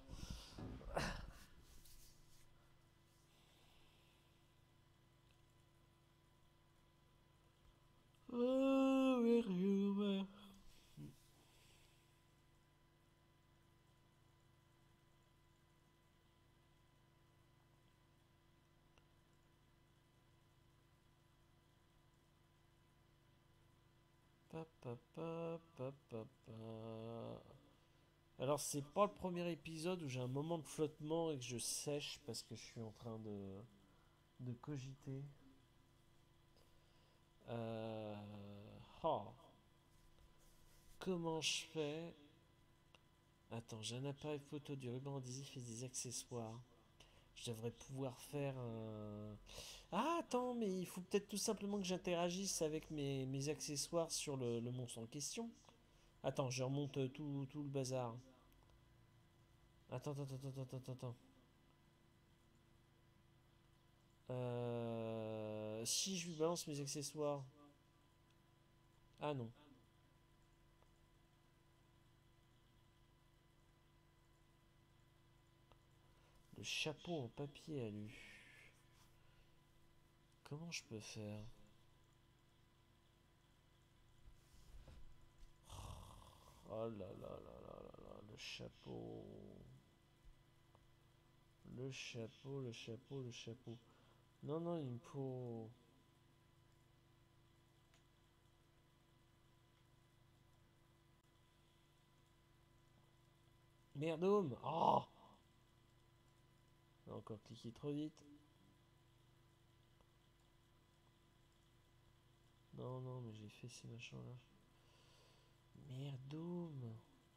Oh, Merdoum. Pa, pa, pa, pa, pa, pa. Alors, c'est pas le premier épisode où j'ai un moment de flottement et que je sèche parce que je suis en train de cogiter. Euh... Oh. Comment je fais? Attends, j'ai un appareil photo, du ruban adhésif et des accessoires. Je devrais pouvoir faire un... Ah, attends, mais il faut peut-être tout simplement que j'interagisse avec mes accessoires sur le monstre en question. Attends, je remonte tout le bazar. Attends. Si je lui balance mes accessoires. Ah non. Le chapeau en papier alu. Comment je peux faire? Oh là, le chapeau. Le chapeau. Non, non, il me faut... Merdome. Oh, j'ai encore cliqué trop vite. Non, non, mais j'ai fait ces machins-là. Merdome.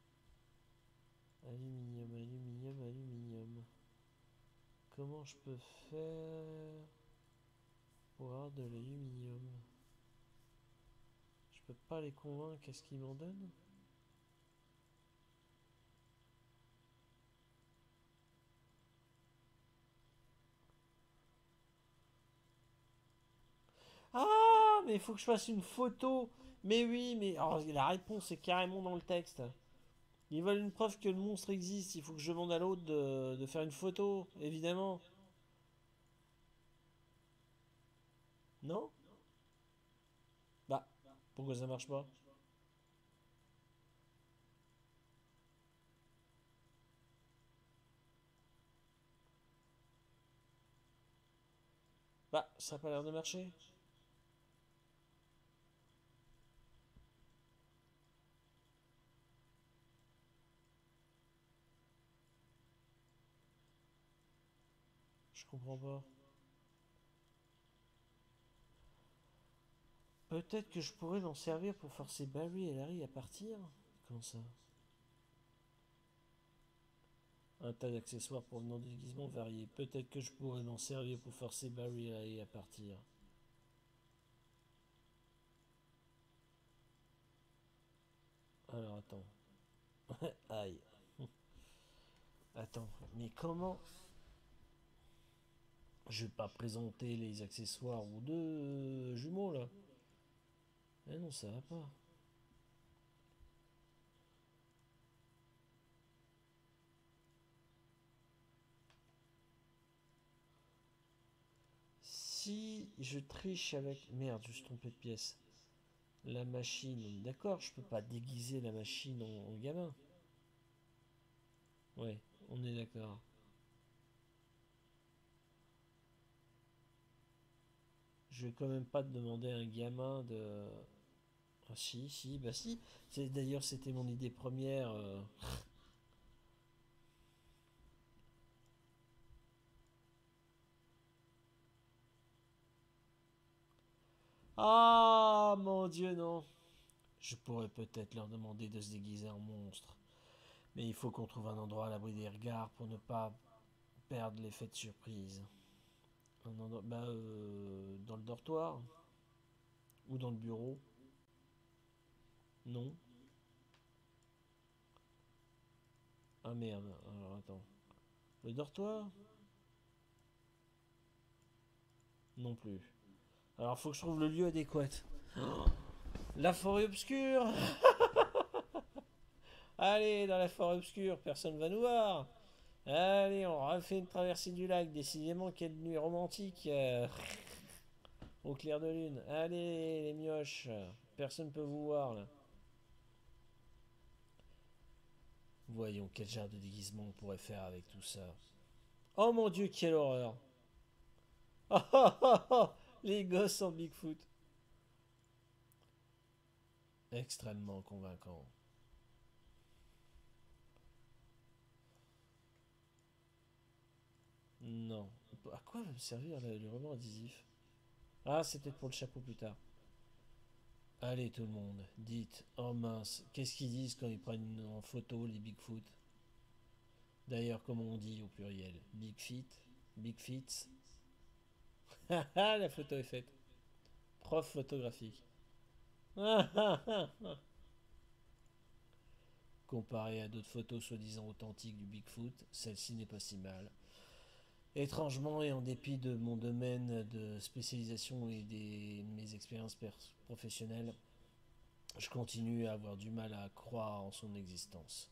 Aluminium. Comment je peux faire pour avoir de l'aluminium? Je peux pas les convaincre, qu'est-ce qu'ils m'en donnent? Ah, mais il faut que je fasse une photo. Mais oui, mais alors, la réponse est carrément dans le texte. Ils veulent une preuve que le monstre existe. Il faut que je demande à l'autre de faire une photo, évidemment. Non? Bah, pourquoi ça marche pas? Bah, ça a pas l'air de marcher. Je comprends pas. Peut-être que je pourrais m'en servir pour forcer Barry et Larry à partir? Comment ça? Un tas d'accessoires provenant de déguisements variés. Peut-être que je pourrais m'en servir pour forcer Barry à partir. Alors attends. Aïe. Attends, mais comment... Je vais pas présenter les accessoires ou deux jumeaux là. Eh non, ça va pas. Si je triche avec... Merde, je me suis trompé de pièce. La machine, d'accord, je peux pas déguiser la machine en gamin. Ouais, on est d'accord. Je vais quand même pas te demander à un gamin de... Ah si, si, bah si. D'ailleurs, c'était mon idée première. Ah, mon Dieu, non. Je pourrais peut-être leur demander de se déguiser en monstre. Mais il faut qu'on trouve un endroit à l'abri des regards pour ne pas perdre l'effet de surprise. Un endroit, dans le dortoir. Ou dans le bureau. Non. Ah merde, alors attends. Le dortoir. Non plus. Alors faut que je trouve le lieu adéquat. Oh, la forêt obscure. Allez, dans la forêt obscure, personne va nous voir. Allez, on refait une traversée du lac. Décidément, quelle nuit romantique. Au clair de lune. Allez, les mioches. Personne ne peut vous voir là. Voyons quel genre de déguisement on pourrait faire avec tout ça. Oh mon dieu, quelle horreur. Oh, oh, oh, oh, les gosses en Bigfoot. Extrêmement convaincant. Non. À quoi va me servir le ruban adhésif? Ah, c'est peut-être pour le chapeau plus tard. Allez tout le monde, dites, oh mince, qu'est-ce qu'ils disent quand ils prennent en photo les Bigfoot? D'ailleurs, comment on dit au pluriel? Big feet? Big feet? Ah, la photo est faite. Prof photographique. Comparé à d'autres photos soi-disant authentiques du Bigfoot, celle-ci n'est pas si mal. Étrangement, et en dépit de mon domaine de spécialisation et de mes expériences professionnelles, je continue à avoir du mal à croire en son existence.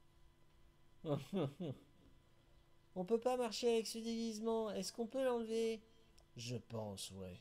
On peut pas marcher avec ce déguisement, est-ce qu'on peut l'enlever? Je pense, ouais.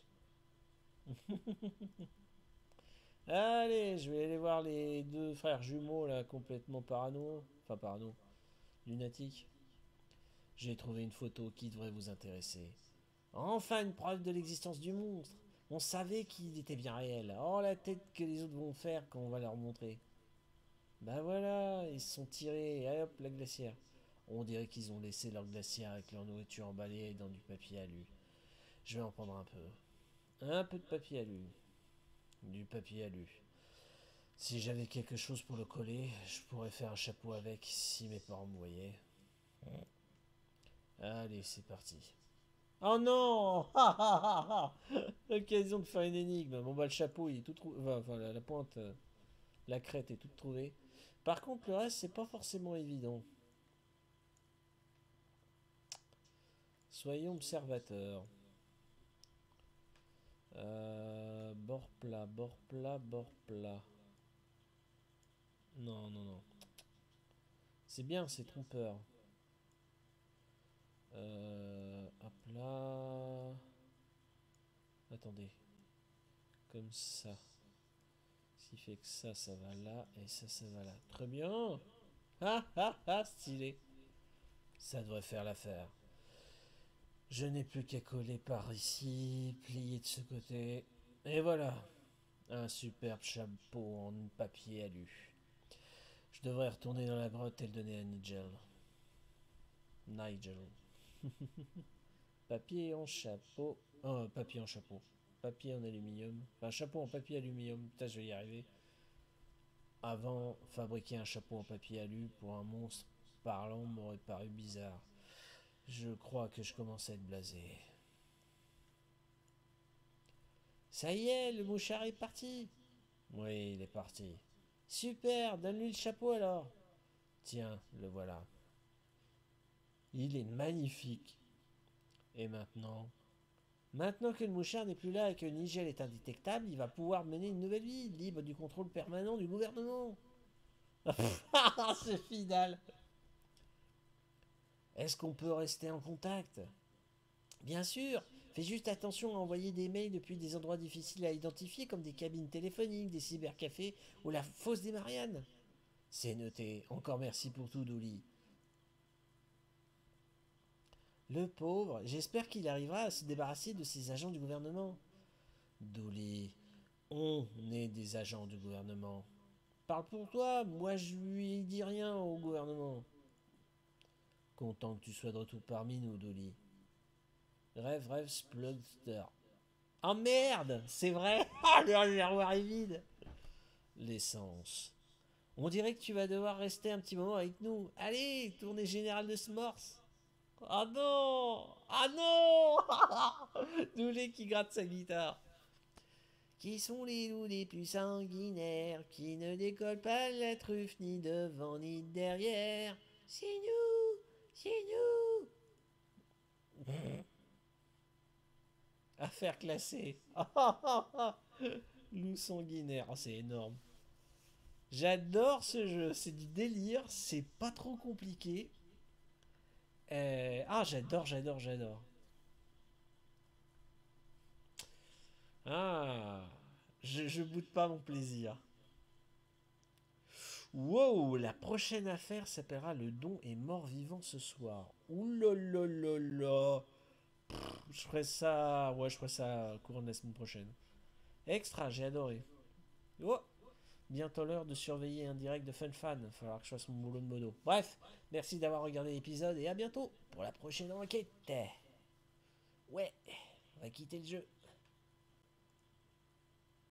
Allez, je vais aller voir les deux frères jumeaux là, complètement parano. Enfin, parano, lunatiques. J'ai trouvé une photo qui devrait vous intéresser. Enfin une preuve de l'existence du monstre. On savait qu'il était bien réel. Oh la tête que les autres vont faire quand on va leur montrer. Ben voilà, ils se sont tirés. Et hop, la glacière. On dirait qu'ils ont laissé leur glacière avec leur nourriture emballée dans du papier alu. Je vais en prendre un peu. Un peu de papier alu. Du papier alu. Si j'avais quelque chose pour le coller, je pourrais faire un chapeau avec si mes parents me voyaient. Allez, c'est parti. Oh non. L'occasion de faire une énigme. Bon bah le chapeau il est tout trouvé. Enfin la pointe, la crête est toute trouvée. Par contre le reste c'est pas forcément évident. Soyons observateurs. Bord plat, bord plat, bord plat. Non, non, non. C'est bien, c'est trompeur. Hop là. Attendez. Comme ça. Ce qui fait que ça va là. Et ça va là. Très bien. Ah, ah, ah, stylé. Ça devrait faire l'affaire. Je n'ai plus qu'à coller par ici, plier de ce côté. Et voilà. Un superbe chapeau en papier alu. Je devrais retourner dans la grotte et le donner à Nigel. Nigel. Papier en chapeau. Oh, papier en chapeau. Papier en aluminium. Enfin, chapeau en papier aluminium. Putain, je vais y arriver. Avant, fabriquer un chapeau en papier alu pour un monstre. parlant m'aurait paru bizarre. Je crois que je commence à être blasé. Ça y est, le mouchard est parti. Oui, il est parti. Super, donne-lui le chapeau alors. Tiens, le voilà. Il est magnifique. Et maintenant? Maintenant que le mouchard n'est plus là et que Nigel est indétectable, il va pouvoir mener une nouvelle vie, libre du contrôle permanent du gouvernement. Ce final. Est-ce qu'on peut rester en contact? Bien sûr. Fais juste attention à envoyer des mails depuis des endroits difficiles à identifier comme des cabines téléphoniques, des cybercafés ou la fosse des Mariannes. C'est noté. Encore merci pour tout, Douli. Le pauvre, j'espère qu'il arrivera à se débarrasser de ces agents du gouvernement. Douli, on est des agents du gouvernement. Parle pour toi, moi je lui dis rien au gouvernement. Content que tu sois de retour parmi nous, Dolly. Rêve, rêve, Splugster. Oh merde, c'est vrai. Oh, le réservoir est vide. L'essence. On dirait que tu vas devoir rester un petit moment avec nous. Allez, tournée générale de S'mores. Ah non. Ah non. Doulé qui gratte sa guitare. Qui sont les loups les plus sanguinaires, qui ne décollent pas la truffe ni devant ni derrière. C'est nous. C'est nous. Affaire classée. Loup sanguinaire, oh, c'est énorme. J'adore ce jeu, c'est du délire, c'est pas trop compliqué. Ah, j'adore, j'adore, j'adore. Ah, je boude pas mon plaisir. Wow, la prochaine affaire s'appellera Le don est mort vivant ce soir. Ouh là là là là. Je ferai ça, ouais, je ferai ça courant de la semaine prochaine. Extra, j'ai adoré. Oh, bientôt l'heure de surveiller un direct de FunFan. Il va falloir que je fasse mon boulot de modo. Bref, merci d'avoir regardé l'épisode et à bientôt pour la prochaine enquête. Ouais, on va quitter le jeu.